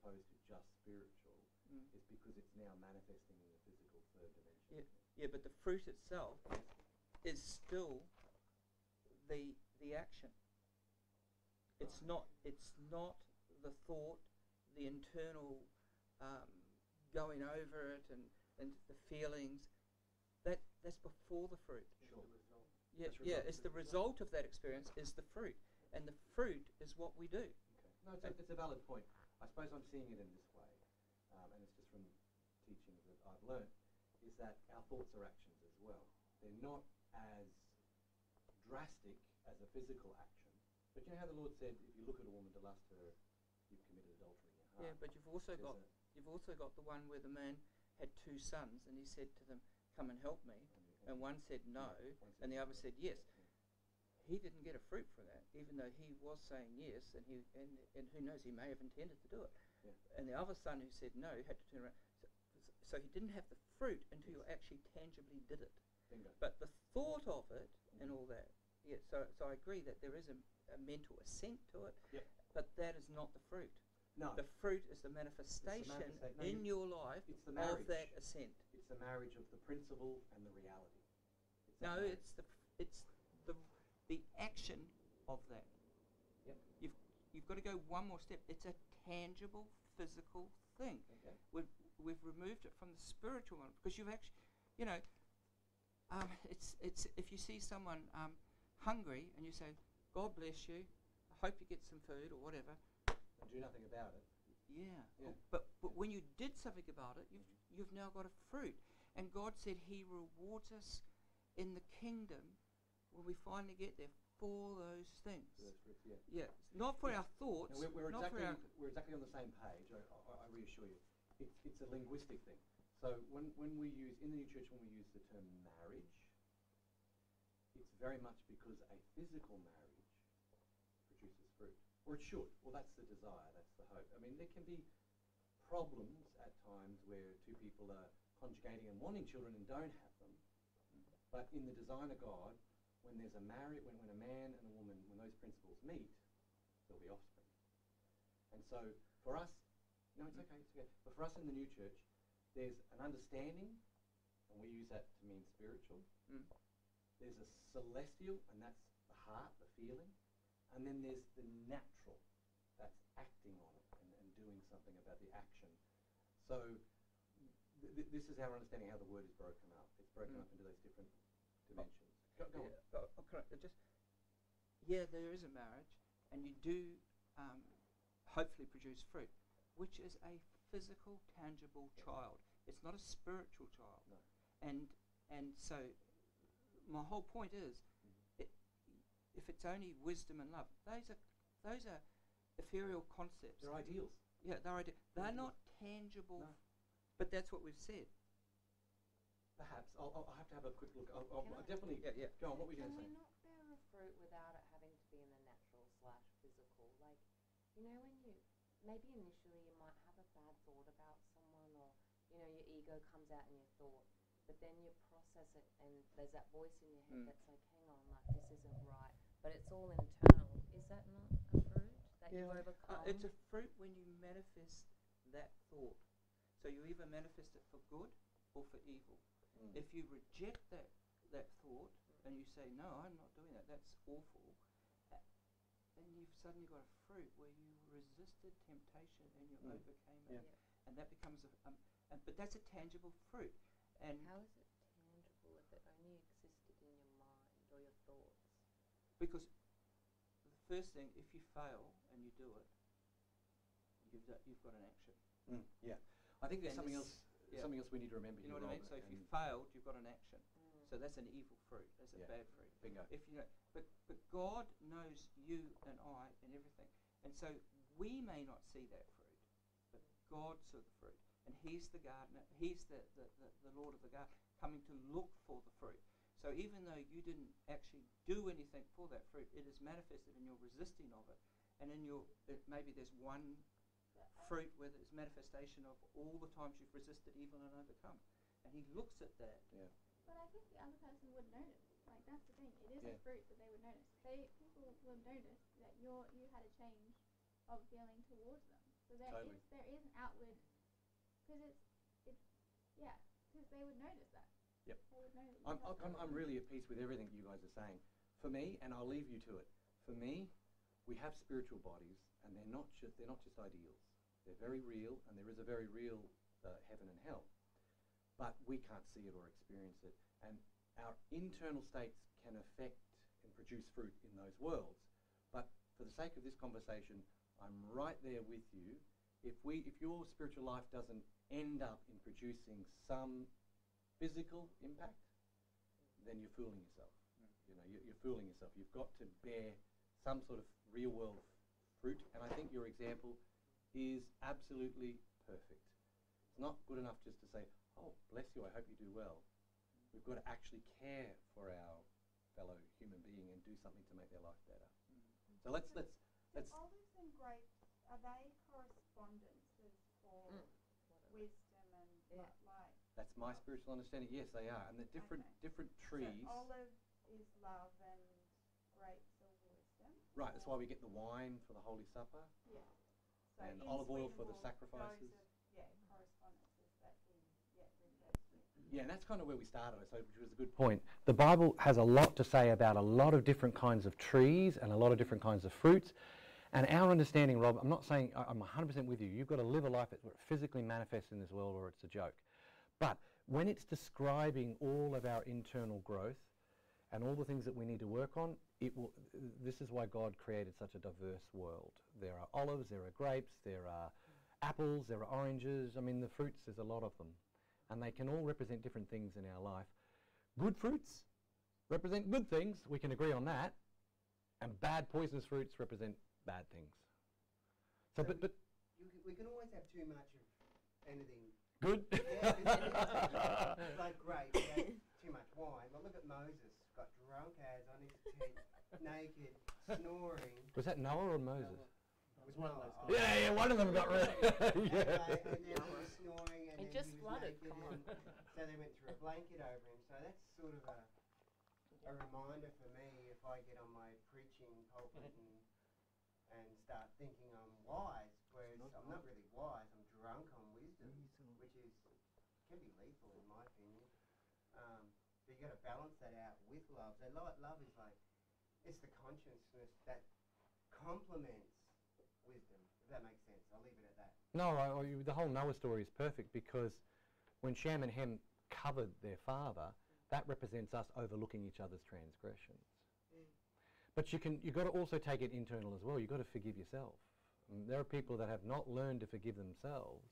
just spiritual is because it's now manifesting in the physical third dimension. Yeah, but the fruit itself is still the action. It's not the thought, the internal going over it and the feelings. That's before the fruit. Sure. Yeah, it's the result of that experience is the fruit, and the fruit is what we do. Okay. No, it's a valid point. I suppose I'm seeing it in this way, and it's just from teachings that I've learnt, is that our thoughts are actions as well. They're not as drastic as a physical action. But you know how the Lord said, if you look at a woman to lust her, you've committed adultery in your heart. Yeah, but you've also got the one where the man had 2 sons, and he said to them, "Come and help me," and one said no, and the other said yes. He didn't get a fruit from that, even though he was saying yes, and who knows, he may have intended to do it. Yeah. And the other son who said no had to turn around. So he didn't have the fruit until you actually tangibly did it. Bingo. But the thought of it and all that, yeah. So I agree that there is a mental assent to it, Yep. but that is not the fruit. No. The fruit is the manifestation in your life it's the of marriage. that assent. It's the marriage of the principle and the reality. No, it's the action of that. Yep. You've got to go one more step. It's a tangible, physical thing. Okay. We've removed it from the spiritual one because you've actually, it's if you see someone hungry and you say, "God bless you, I hope you get some food," or whatever. And do nothing about it. Yeah. Yeah. But when you did something about it, you've now got a fruit. And God said He rewards us in the kingdom when we finally get there for those things. So that's fruit, yeah. Yeah. Not for our thoughts. Now, we're not for exactly on the same page. I reassure you. It's a linguistic thing. So when we use in the New Church, when we use the term marriage, it's very much because a physical marriage produces fruit, or it should. Well, that's the desire. That's the hope. I mean, there can be problems at times where 2 people are conjugating and wanting children and don't have them. But in the design of God, when there's a marriage, when a man and a woman, when those principles meet, there'll be offspring. And so for us, no, it's okay. But for us in the New Church, there's an understanding, and we use that to mean spiritual. There's a celestial, and that's the heart, the feeling. And then there's the natural, that's acting on it and doing something about the action. So this is our understanding how the word is broken up. It's broken up into those different dimensions. Go on. There is a marriage, and you do hopefully produce fruit, which is a physical, tangible child. It's not a spiritual child. No. And so my whole point is, if it's only wisdom and love, those are ethereal concepts. They're ideals. Yeah, they're not tangible. No. But that's what we've said. Perhaps. I'll have to have a quick look. I'll definitely. Yeah. Go on. What were you Can going to we say? not bear a fruit without it having to be in the natural/physical? Like, when maybe initially you might have a bad thought about someone, or your ego comes out in your thought, but then you process it and there's that voice in your head that's like, hang on, like this isn't right, but it's all internal. Is that not a fruit that you overcome? It's a fruit when you manifest that thought. So you either manifest it for good or for evil. If you reject that thought and you say, "No, I'm not doing that, that's awful," then you've suddenly got a fruit where you resisted temptation and you overcame it. Yeah. And that becomes but that's a tangible fruit. And how is it tangible if it only existed in your mind or your thoughts? Because the first thing, if you fail and you do it, you've got an action. Yeah. I think there's And something this- else. Something else we need to remember. You know here, what I mean? Rob, So if you and- failed, you've got an action. So that's an evil fruit. That's a bad fruit. Bingo. But God knows you and I and everything, and so we may not see that fruit, but God saw the fruit, and He's the gardener. He's the Lord of the garden, coming to look for the fruit. So even though you didn't actually do anything for that fruit, it is manifested in your resisting of it, and in your maybe there's one fruit where there's manifestation of all the times you've resisted evil and overcome, and He looks at that. Yeah. But I think the other person would notice. Like, that's the thing. It is Yeah. a fruit that they would notice. People will notice that you had a change of feeling towards them. So there Totally. is an outward, because because they would notice that. Yep. They would know that you I'm, have I'm, I'm really at peace with everything you guys are saying. For me, and I'll leave you to it. For me, we have spiritual bodies, and they're not just ideals. They're very real, and there is a very real heaven and hell. But we can't see it or experience it, and our internal states can affect and produce fruit in those worlds. But for the sake of this conversation, I'm right there with you. If your spiritual life doesn't end up in producing some physical impact, then you're fooling yourself. You know, you're fooling yourself. You've got to bear some sort of real world fruit, and I think your example is absolutely perfect. It's not good enough just to say, "Oh, bless you, I hope you do well." We've got to actually care for our fellow human being and do something to make their life better. So let's The olives and grapes, are they correspondences for wisdom and like? That's my spiritual understanding. Yes, they are, and the different trees. So olive is love and grapes are wisdom. Right, that's why we get the wine for the Holy Supper. Yeah. So And in olive oil Sweden for the we'll- sacrifices. Those are, correspondences that he refers to. Yeah, and that's kind of where we started, so which was a good point. The Bible has a lot to say about a lot of different kinds of trees and a lot of different kinds of fruits. And our understanding, Rob, I'm not saying I'm 100% with you. You've got to live a life that physically manifests in this world, or it's a joke. But when it's describing all of our internal growth and all the things that we need to work on, this is why God created such a diverse world. There are olives, there are grapes, there are apples, there are oranges. I mean, the fruits, there's a lot of them. And they can all represent different things in our life. Good fruits represent good things. We can agree on that. And bad poisonous fruits represent bad things. So, but we can always have too much of anything. Good. Yeah, it's like great, we had too much wine. Well, look at Moses, got drunk as on his tent, naked, snoring. Was that Noah or Moses? It was one of those. Yeah, one of them got rid. Yeah. And then he was snoring, and It then just he was flooded, naked, come on. and so they went through a blanket over him. So that's sort of a reminder for me if I get on my preaching pulpit and start thinking I'm wise, whereas I'm not really wise. I'm drunk on wisdom, which can be lethal in my opinion. But you got to balance that out with love. So love is like, it's the consciousness that complements wisdom, if that makes sense. I'll leave it at that. No, the whole Noah story is perfect, because when Shem and Ham covered their father, that represents us overlooking each other's transgressions. But you've got to also take it internal as well. You've got to forgive yourself. And there are people that have not learned to forgive themselves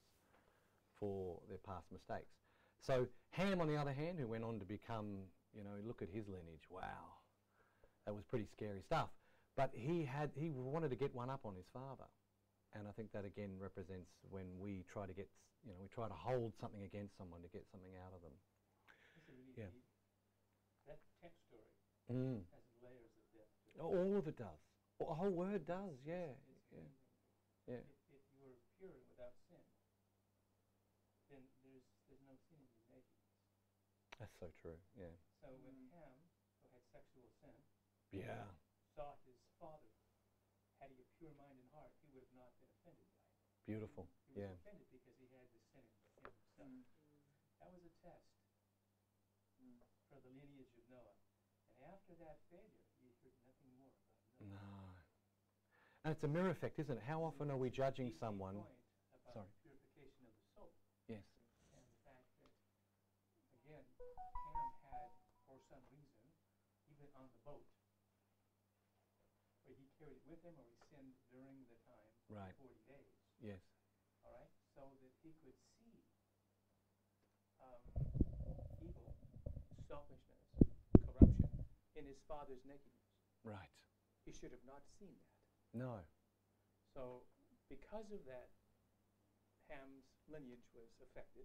for their past mistakes. So Ham, on the other hand, who went on to become, look at his lineage. Wow, that was pretty scary stuff. But he wanted to get one up on his father. And I think that again represents when we try to we try to hold something against someone to get something out of them. That's a really Yeah. deep. That tent story Mm. has layers of depth to it. All of it does. Well, the whole word does, yeah. It's Yeah. amazing. Yeah. If you are pure and without sin, then there's no sin in your nakedness. That's so true, yeah. So when Ham, who had sexual sin, Yeah. saw his father, had he a pure mind and heart, he would have not been offended by it. Beautiful, He was yeah. offended because he had the sin in himself. That was a test for the lineage of Noah. And after that failure, you heard nothing more about Noah. No. And it's a mirror effect, isn't it? How often are we judging Deep someone? point about Sorry. the purification of the soul. Yes. And the fact that, again, Ham had, for some reason, even on the boat, where he carried it with him or he sinned during the time, Right. 40 days, Yes. all right, so that he could see evil, selfishness, corruption in his father's nakedness. Right. He should have not seen that. No. So because of that, Ham's lineage was affected,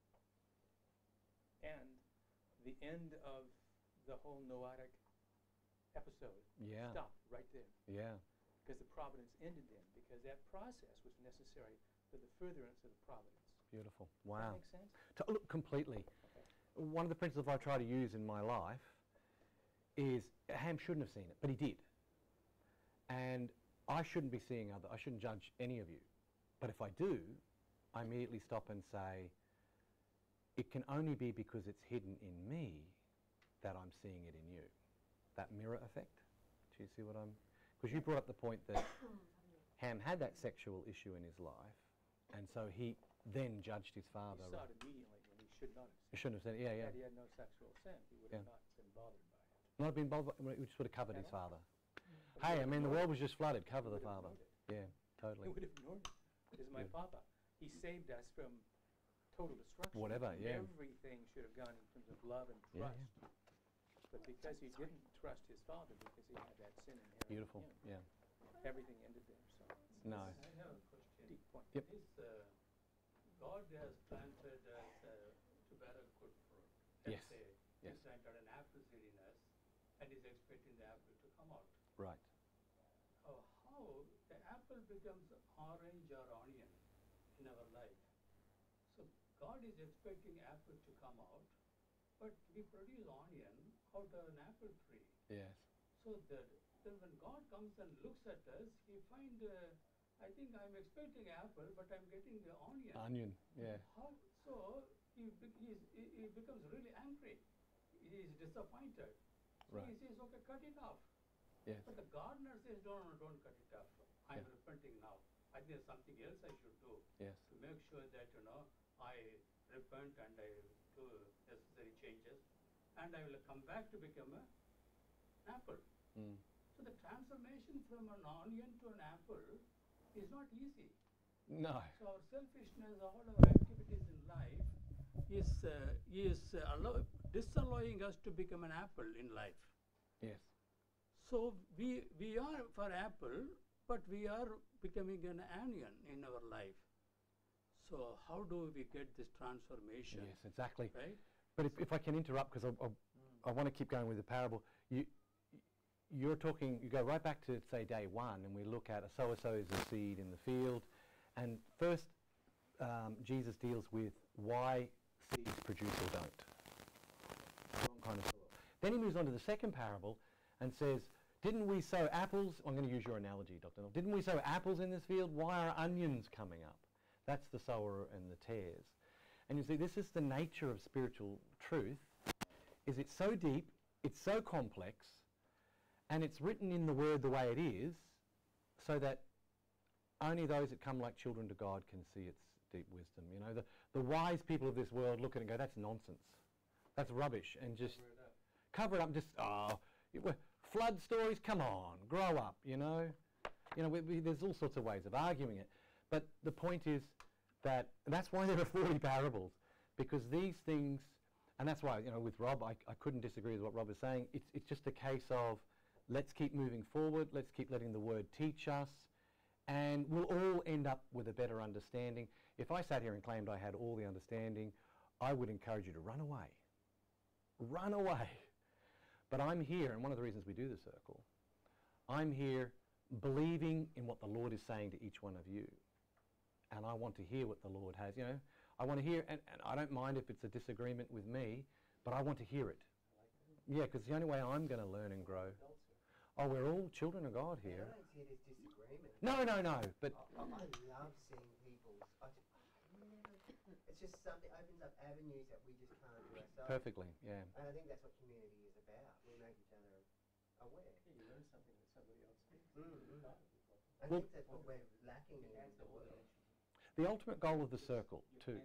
and the end of the whole Noahic episode Yeah. stopped right there, Yeah. because the providence ended then, because that process was necessary for the furtherance of the providence. Beautiful. Does that Wow. make sense? Look, completely. Okay. One of the principles I try to use in my life is Ham shouldn't have seen it, but he did. And I shouldn't be seeing I shouldn't judge any of you But if I do, I immediately stop and say, it can only be because it's hidden in me that I'm seeing it in you. That mirror effect. Do you see what I'm... Because you brought up the point that Ham had that sexual issue in his life, and so he then judged his father. He saw it immediately when he should not have seen He shouldn't have said it, yeah, yeah. Had he had no sexual sin, he would have not been bothered by it. Not been bothered, he just would have covered his father. Hey, I mean, the world was just flooded, cover the father. Yeah, He totally. would have ignored it. This is my papa. He saved us from total destruction. Whatever, yeah. Everything should have gone in terms of love and Yeah, trust. But because he didn't trust his father, because he had that sin inherent in Beautiful, him, yeah. everything ended there. So it's No. I have a question. deep point. Yep. Is God has planted us to bear a good fruit. Yes, Let's say yes. He planted an apple seed in us and is expecting the apple to come out. Right. How the apple becomes orange or onion in our life. So God is expecting apple to come out, but we produce onion out of an apple tree. Yes. So that then when God comes and looks at us, he finds, I think I'm expecting apple, but I'm getting the onion. Onion, yeah. So he becomes really angry. He is disappointed. So Right. he says, okay, cut it off. Yes. But the gardener says, no, don't cut it off. I'm Yeah. repenting now. I think there's something else I should do Yes. to make sure that, I repent and I do necessary changes. And I will come back to become an apple. Mm. So the transformation from an onion to an apple is not easy. No. So our selfishness, all our activities in life is disallowing us to become an apple in life. Yes. So we are for apple, but we are becoming an onion in our life. So how do we get this transformation? Yes, exactly. Right? But if I can interrupt, because I want to keep going with the parable. You're talking, you go right back to, say, day one, and we look at a sower sows a seed in the field. And first, Jesus deals with why seeds produce or don't. Wrong kind of soil. Then he moves on to the second parable and says, didn't we sow apples? I'm going to use your analogy, Dr. Noel. Didn't we sow apples in this field? Why are onions coming up? That's the sower and the tares. And you see, this is the nature of spiritual truth, is it's so deep, it's so complex, and it's written in the Word the way it is, so that only those that come like children to God can see its deep wisdom. You know, the wise people of this world look at it and go, that's nonsense. That's rubbish. And just cover it up and just, flood stories, come on, grow up, you know. You know, there's all sorts of ways of arguing it. But the point is that, and that's why there are 40 parables, because these things, and that's why, you know, with Rob, I couldn't disagree with what Rob is saying. It's just a case of, let's keep moving forward, let's keep letting the Word teach us, and we'll all end up with a better understanding. If I sat here and claimed I had all the understanding, I would encourage you to run away. Run away. But I'm here, and one of the reasons we do the circle, I'm here believing in what the Lord is saying to each one of you. And I want to hear what the Lord has, you know. I want to hear, and I don't mind if it's a disagreement with me, but I want to hear it. Yeah, because the only way I'm going to learn and grow. Oh, we're all children of God here. I don't see it as disagreement. No, but I love seeing people's. It's just something opens up avenues that we just can't do ourselves. perfectly, yeah. And I think that's what community is about. We make each other aware. You learn something that somebody else speaks. I Well- think that's what we're lacking in the world. The ultimate goal of the circle, too.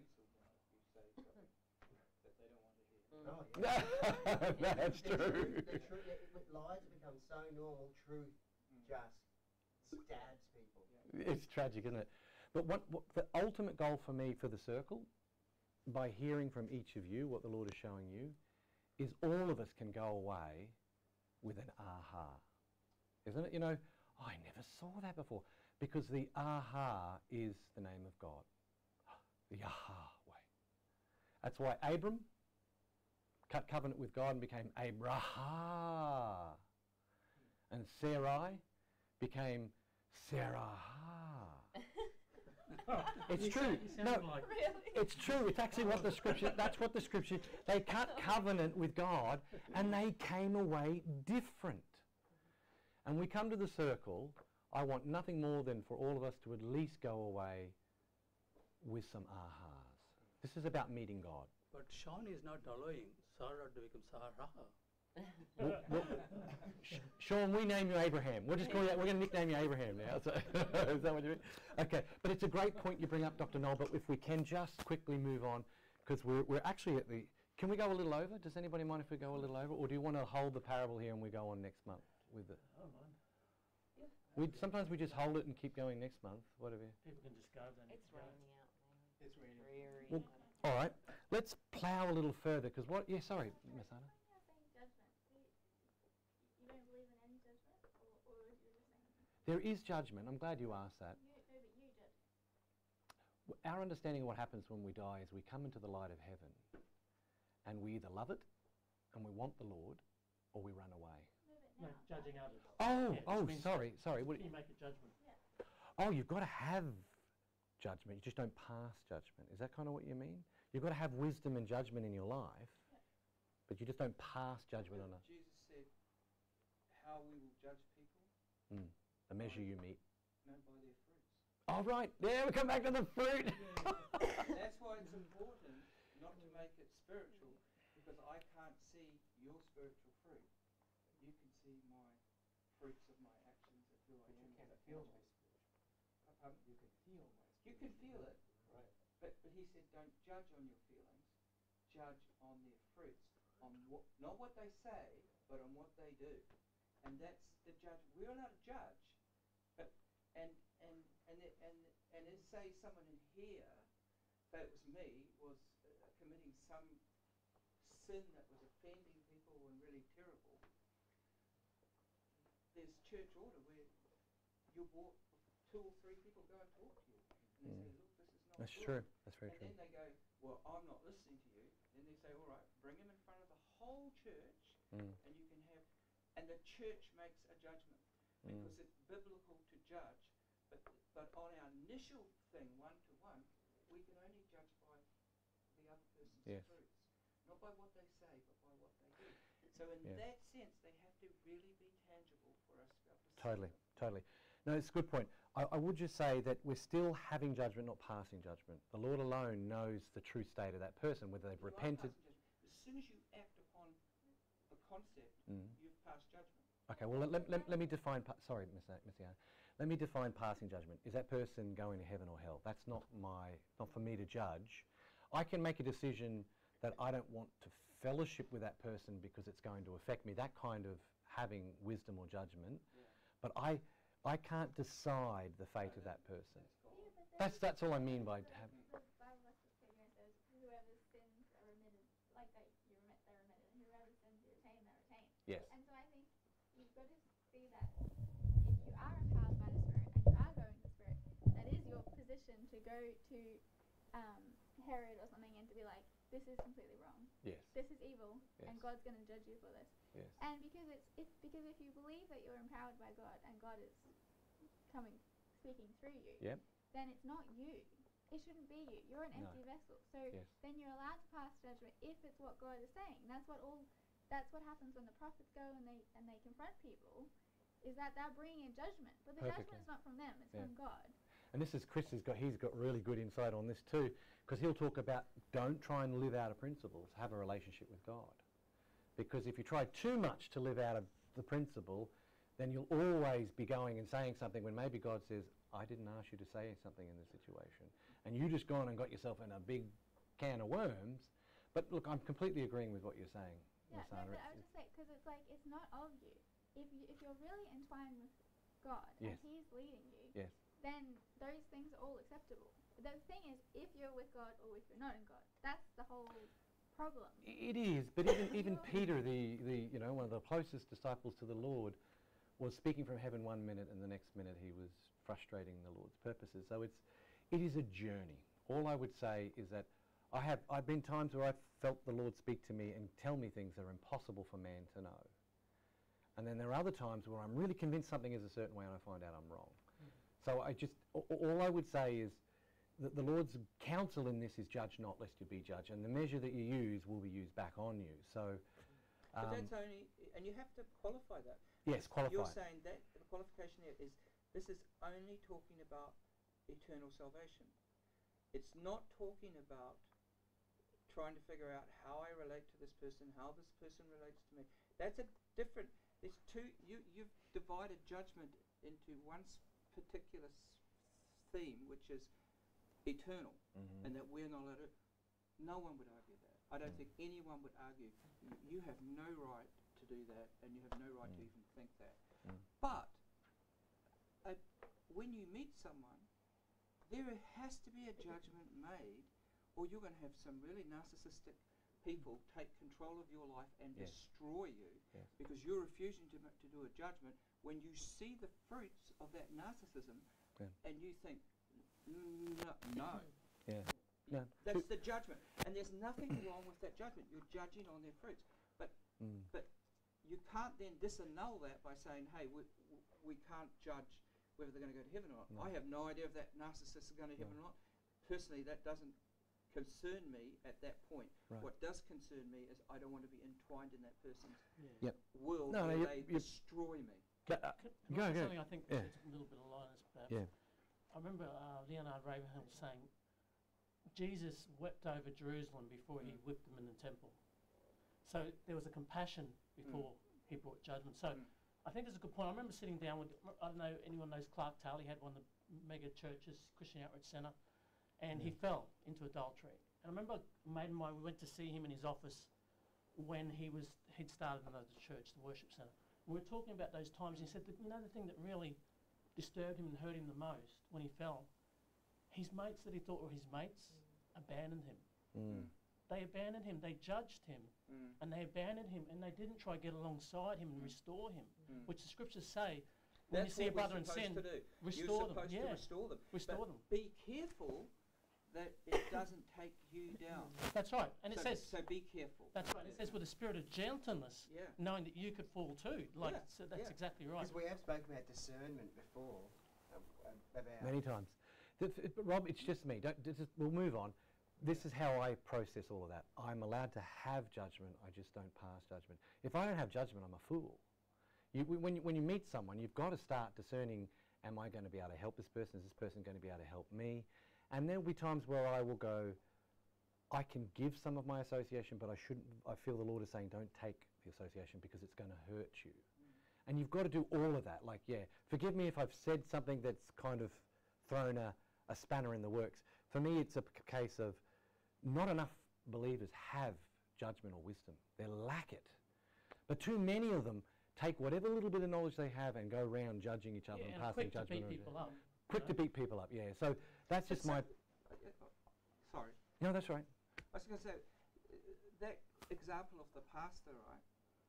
Oh, yeah. That's The true. lies have become so normal. Truth just stabs people. It's tragic, isn't it? But what the ultimate goal for me for the circle, by hearing from each of you what the Lord is showing you, is all of us can go away with an aha. Isn't it? You know, I never saw that before. Because the aha is the name of God. The aha way. That's why Abram cut covenant with God and became Abrahah. And Sarai became Sarah. It's true. No, it's true. It's actually what the scripture, that's what the scripture, they cut covenant with God and they came away different. And we come to the circle, I want nothing more than for all of us to at least go away with some ahas. This is about meeting God. But Sean is not allowing Sarah to become Sarah. Sean, we name you Abraham. We'll just call you. We're going to nickname you Abraham now. So is that what you mean? Okay, but it's a great point you bring up, Dr. Noel. But if we can just quickly move on, because we're actually at the. Can we go a little over? Does anybody mind if we go a little over, or do you want to hold the parable here and we go on next month with it? I don't mind. Sometimes we just hold it and keep going next month. Whatever. People can just go then. It's raining out now. It's raining. Dreary. Well, all right. Let's plough a little further because what? Yeah, sorry, Miss Anna. When you're saying judgment, you don't believe in any judgment, or you're just saying There is judgment. I'm glad you asked that. no, but you judge. Our understanding of what happens when we die is we come into the light of heaven and we either love it and we want the Lord or we run away. No, but No, now. judging others. Oh, Yeah, oh, which means sorry. What, You make a judgment. oh, you've got to have judgment. You just don't pass judgment. Is that kind of what you mean? You've got to have wisdom and judgment in your life, but you just don't pass judgment on it. Jesus said how we will judge people. The measure you meet. No, by their fruits. Oh, right. Yeah, we come back to the fruit. That's why it's important not to make it spiritual, because I can't see your spiritual fruit. You can see my fruits of my actions of who I am. You can feel my spiritual. Pardon? You can feel my You can feel it, Right. but he said don't judge on your feelings, judge on their fruits, on what, not what they say, but on what they do. And that's the judge. We're not a judge, but and say someone in here, say it was me, was committing some sin that was offending people and really terrible. There's church order where you brought 2 or 3 people go and talk to you, and they say, look, this is not That's good. true. That's very And true. then they go, well, I'm not listening to you. Then they say, all right, bring him in front of the whole church, and you can have, and the church makes a judgment because it's biblical to judge. But on our initial thing, one-to-one, we can only judge by the other person's fruits, not by what they say, but by what they do. So in that sense, they have to really be tangible for us to be able to see them. Totally. No, it's a good point. I would just say that we're still having judgment, not passing judgment. The Lord alone knows the true state of that person, whether they've You are repented. passing judgment. As soon as you act upon the concept, you've passed judgment. Okay, well, let me define, sorry, Miss Anna. Let me define passing judgment. Is that person going to heaven or hell? That's not for me to judge. I can make a decision that I don't want to fellowship with that person because it's going to affect me, that kind of having wisdom or judgment. But I can't decide the fate of that person. That's all I mean by having. The Bible message statement says, whoever's sins are remitted, like they're remitted, and whoever's sins you retain, they're retained. Yes. And so I think you've got to see that if you are empowered by the Spirit and you are going to the Spirit, that is your position to go to Herod or something and to be like, this is completely wrong. Yes. This is evil, Yes. and God's going to judge you for this. Yes. And because if you believe that you're empowered by God and God is speaking through you, then it's not you. It shouldn't be you. You're an empty vessel. So then you're allowed to pass judgment if it's what God is saying. That's what happens when the prophets go and they confront people, is that they're bringing in judgment. But the judgment is not from them, it's from God. And this is Chris, he's got really good insight on this too, because he'll talk about don't try and live out of principles, have a relationship with God. Because if you try too much to live out of the principle, then you'll always be going and saying something when maybe God says, I didn't ask you to say something in this situation. And you just gone and got yourself in a big can of worms. But look, I'm completely agreeing with what you're saying. Yeah, no, but I would just say, because it's like, it's not of you. If you're really entwined with God and He's leading you, then those things are all acceptable. The thing is, if you're with God or if you're not in God, that's the whole problem. It is, but even Peter, the one of the closest disciples to the Lord, was speaking from heaven one minute and the next minute he was frustrating the Lord's purposes. So it is a journey. All I would say is that I've been times where I've felt the Lord speak to me and tell me things that are impossible for man to know. And then there are other times where I'm really convinced something is a certain way and I find out I'm wrong. So all I would say is that the Lord's counsel in this is judge not lest you be judged, and the measure that you use will be used back on you. So, but that's only, and you have to qualify that. Yes, qualify. You're saying that the qualification there is this is only talking about eternal salvation. It's not talking about trying to figure out how I relate to this person, how this person relates to me. That's a different. There's two. You've divided judgment into one particular theme, which is eternal, and that we're not allowed to. No one would argue that. I don't think anyone would argue. You have no right to do that, and you have no right to even think that. But when you meet someone, there has to be a judgment made, or you're going to have some really narcissistic people take control of your life and destroy you because you're refusing to do a judgment when you see the fruits of that narcissism and you think, no. That's the judgment. And there's nothing wrong with that judgment. You're judging on their fruits. But you can't then disannul that by saying, hey, we can't judge whether they're going to go to heaven or not. I have no idea if that narcissist is going to heaven or not. Personally, that doesn't concern me at that point. What does concern me is I don't want to be entwined in that person's world where they destroy me. Something I think that's a little bit of lightness, perhaps. I remember Leonard Ravenhill saying, Jesus wept over Jerusalem before he whipped them in the temple. So there was a compassion before he brought judgment. So I think that's a good point. I remember sitting down with, I don't know, anyone knows Clark Talley, had one of the mega churches, Christian Outreach Centre, and he fell into adultery. And I remember a mate of mine, we went to see him in his office when he'd started another church, the worship centre. We were talking about those times. He said that, you know, the thing that really disturbed him and hurt him the most when he fell, his mates that he thought were his mates abandoned him. They abandoned him. They judged him, and they abandoned him, and they didn't try to get alongside him and restore him, which the scriptures say. When you see a brother in sin, restore them. You're supposed to restore them. Restore them. Be careful that it doesn't take you down. That's right. And it says... So be careful. That's right. It says with a spirit of gentleness, knowing that you could fall too. Like, so that's exactly right. Because we have spoken about discernment before. Many times. Rob, it's just me. We'll move on. This is how I process all of that. I'm allowed to have judgment. I just don't pass judgment. If I don't have judgment, I'm a fool. When you meet someone, you've got to start discerning, am I going to be able to help this person? Is this person going to be able to help me? And there'll be times where I will go, I can give some of my association, but I shouldn't. I feel the Lord is saying, don't take the association because it's going to hurt you. And you've got to do all of that. Like, forgive me if I've said something that's kind of thrown a spanner in the works. For me, it's a case of not enough believers have judgment or wisdom. They lack it. But too many of them take whatever little bit of knowledge they have and go around judging each other and passing judgment. Quick to beat people up. Quick to beat people up, So that's just my... Sorry. No, that's right. I was going to say, that example of the pastor, right?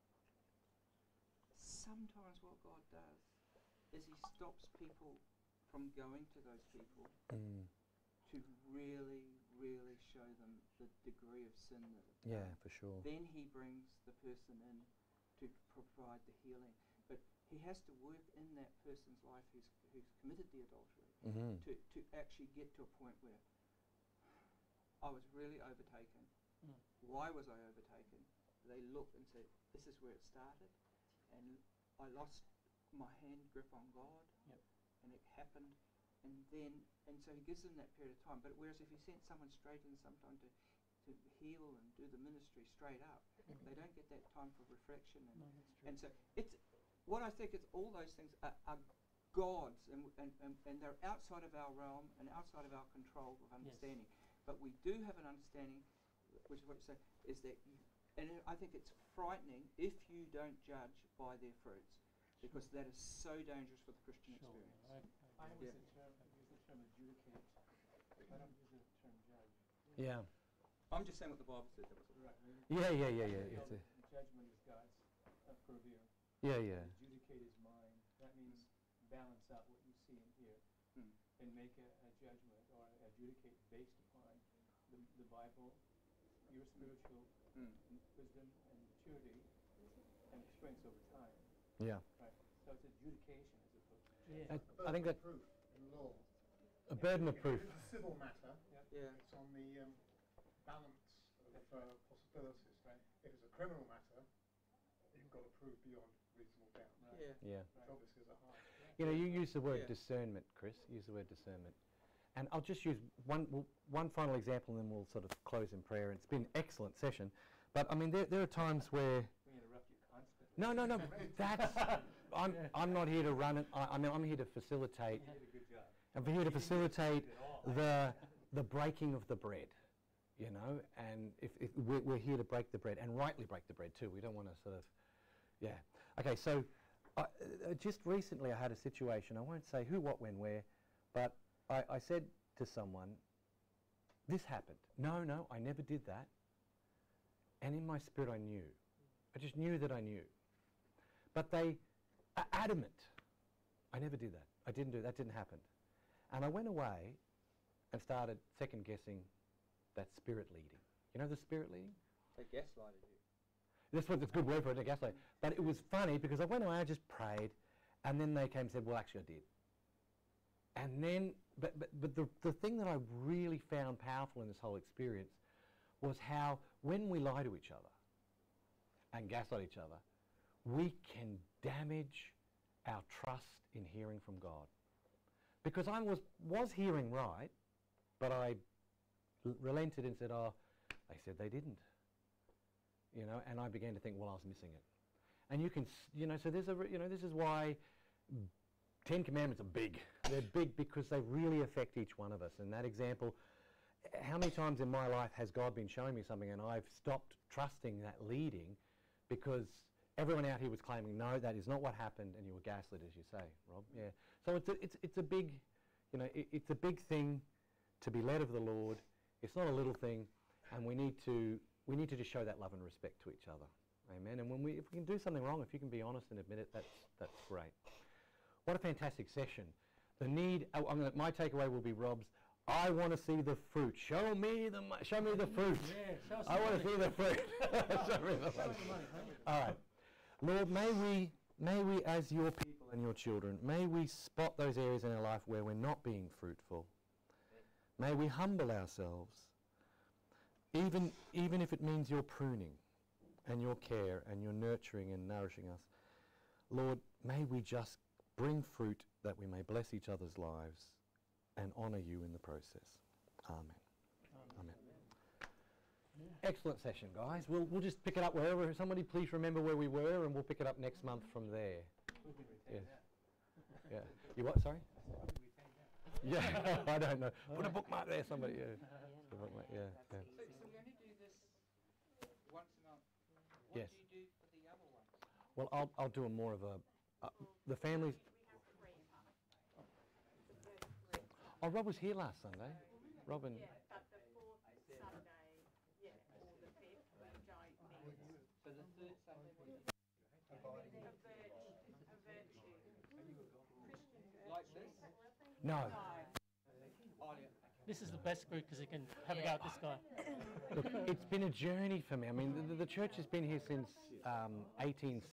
Sometimes what God does is he stops people from going to those people to really, really show them the degree of sin that they've done. For sure. Then he brings the person in to provide the healing. But he has to work in that person's life who's committed the adultery to actually get to a point where I was really overtaken. Why was I overtaken? They look and say, this is where it started, and I lost my hand grip on God, and it happened, and so he gives them that period of time. But whereas if he sent someone straight in sometime to heal and do the ministry straight up, they don't get that time for reflection. And so it's what I think is all those things are God's, and they're outside of our realm and outside of our control of understanding. But we do have an understanding, which is what you say, is that, and I think it's frightening if you don't judge by their fruits, because that is so dangerous for the Christian experience. I use the term adjudicate. I don't use the term judge. I'm just saying what the Bible says. Yeah. The judgment is God's purview. Adjudicate is mine. That means balance out what you see and hear and make a judgment or adjudicate based upon the Bible, your spiritual wisdom and maturity and experience over time. Right. So it's adjudication as opposed to... I think that... Proof in law. A burden of proof. It's a civil matter. It's on the balance of possibilities. Right. If it's a criminal matter, you've got to prove beyond reasonable doubt. Yeah. Which obviously is a high. You use the word discernment, Chris. Use the word discernment. And I'll just use one final example, and then we'll sort of close in prayer. It's been an excellent session. But, I mean, there are times where... We interrupt you constantly. No. That's... I'm not here to run it. I mean, I'm here to facilitate... You did a good job. I'm here to facilitate the breaking of the bread, you know, and if we're here to break the bread, and rightly break the bread too. We don't want to sort of, yeah. Okay, so just recently I had a situation, I won't say who, what, when, where, but I said to someone, this happened. No, I never did that. And in my spirit I knew. I just knew that I knew. But they are adamant. I never did that. I didn't do that. That didn't happen. And I went away and started second-guessing that spirit leading. You know the spirit leading? They gaslighted you. That's a good word for it, a gaslight. But it was funny because I went away, I just prayed, and then they came and said, well, actually I did. And then, but the thing that I really found powerful in this whole experience was how when we lie to each other and gaslight each other, we can damage our trust in hearing from God. Because I was hearing right, but I relented and said, oh, they said they didn't. You know, and I began to think, well, I was missing it. And you can, you know, so there's a, you know, this is why 10 Commandments are big. They're big because they really affect each one of us. And that example, how many times in my life has God been showing me something and I've stopped trusting that leading because everyone out here was claiming, no, that is not what happened, and you were gaslit, as you say, Rob. Yeah. So it's a big, you know, it's a big thing to be led of the Lord. It's not a little thing, and we need to just show that love and respect to each other. Amen. And if we can do something wrong, if you can be honest and admit it, that's great. What a fantastic session. The need. My takeaway will be Rob's. I want to see the fruit. Show me the fruit. Yeah, I want to see the fruit. Show me the fruit. All right. Lord, may we as your people and your children, may we spot those areas in our life where we're not being fruitful. May we humble ourselves, even if it means your pruning and your care and your nurturing and nourishing us. Lord, may we just bring fruit that we may bless each other's lives and honour you in the process. Amen. Amen. Excellent session, guys. We'll just pick it up wherever. Somebody please remember where we were, and we'll pick it up next month from there. Yes. Yeah. You what? Sorry. Yeah. I don't know. Put a bookmark there. Somebody. Yeah. Put a bookmark. Yeah. So we only do this once a month. What Yes. do you do for the other one? Well, I'll do a more of a the families. Oh, Rob was here last Sunday. Robin. Yeah, but the fourth Sunday, yeah, or the fifth, we don't meet. So the third Sunday we do A virtue. like this? No. Oh, yeah. This is the best group because you can have a go at this guy. Look, it's been a journey for me. I mean, the church has been here since 1860.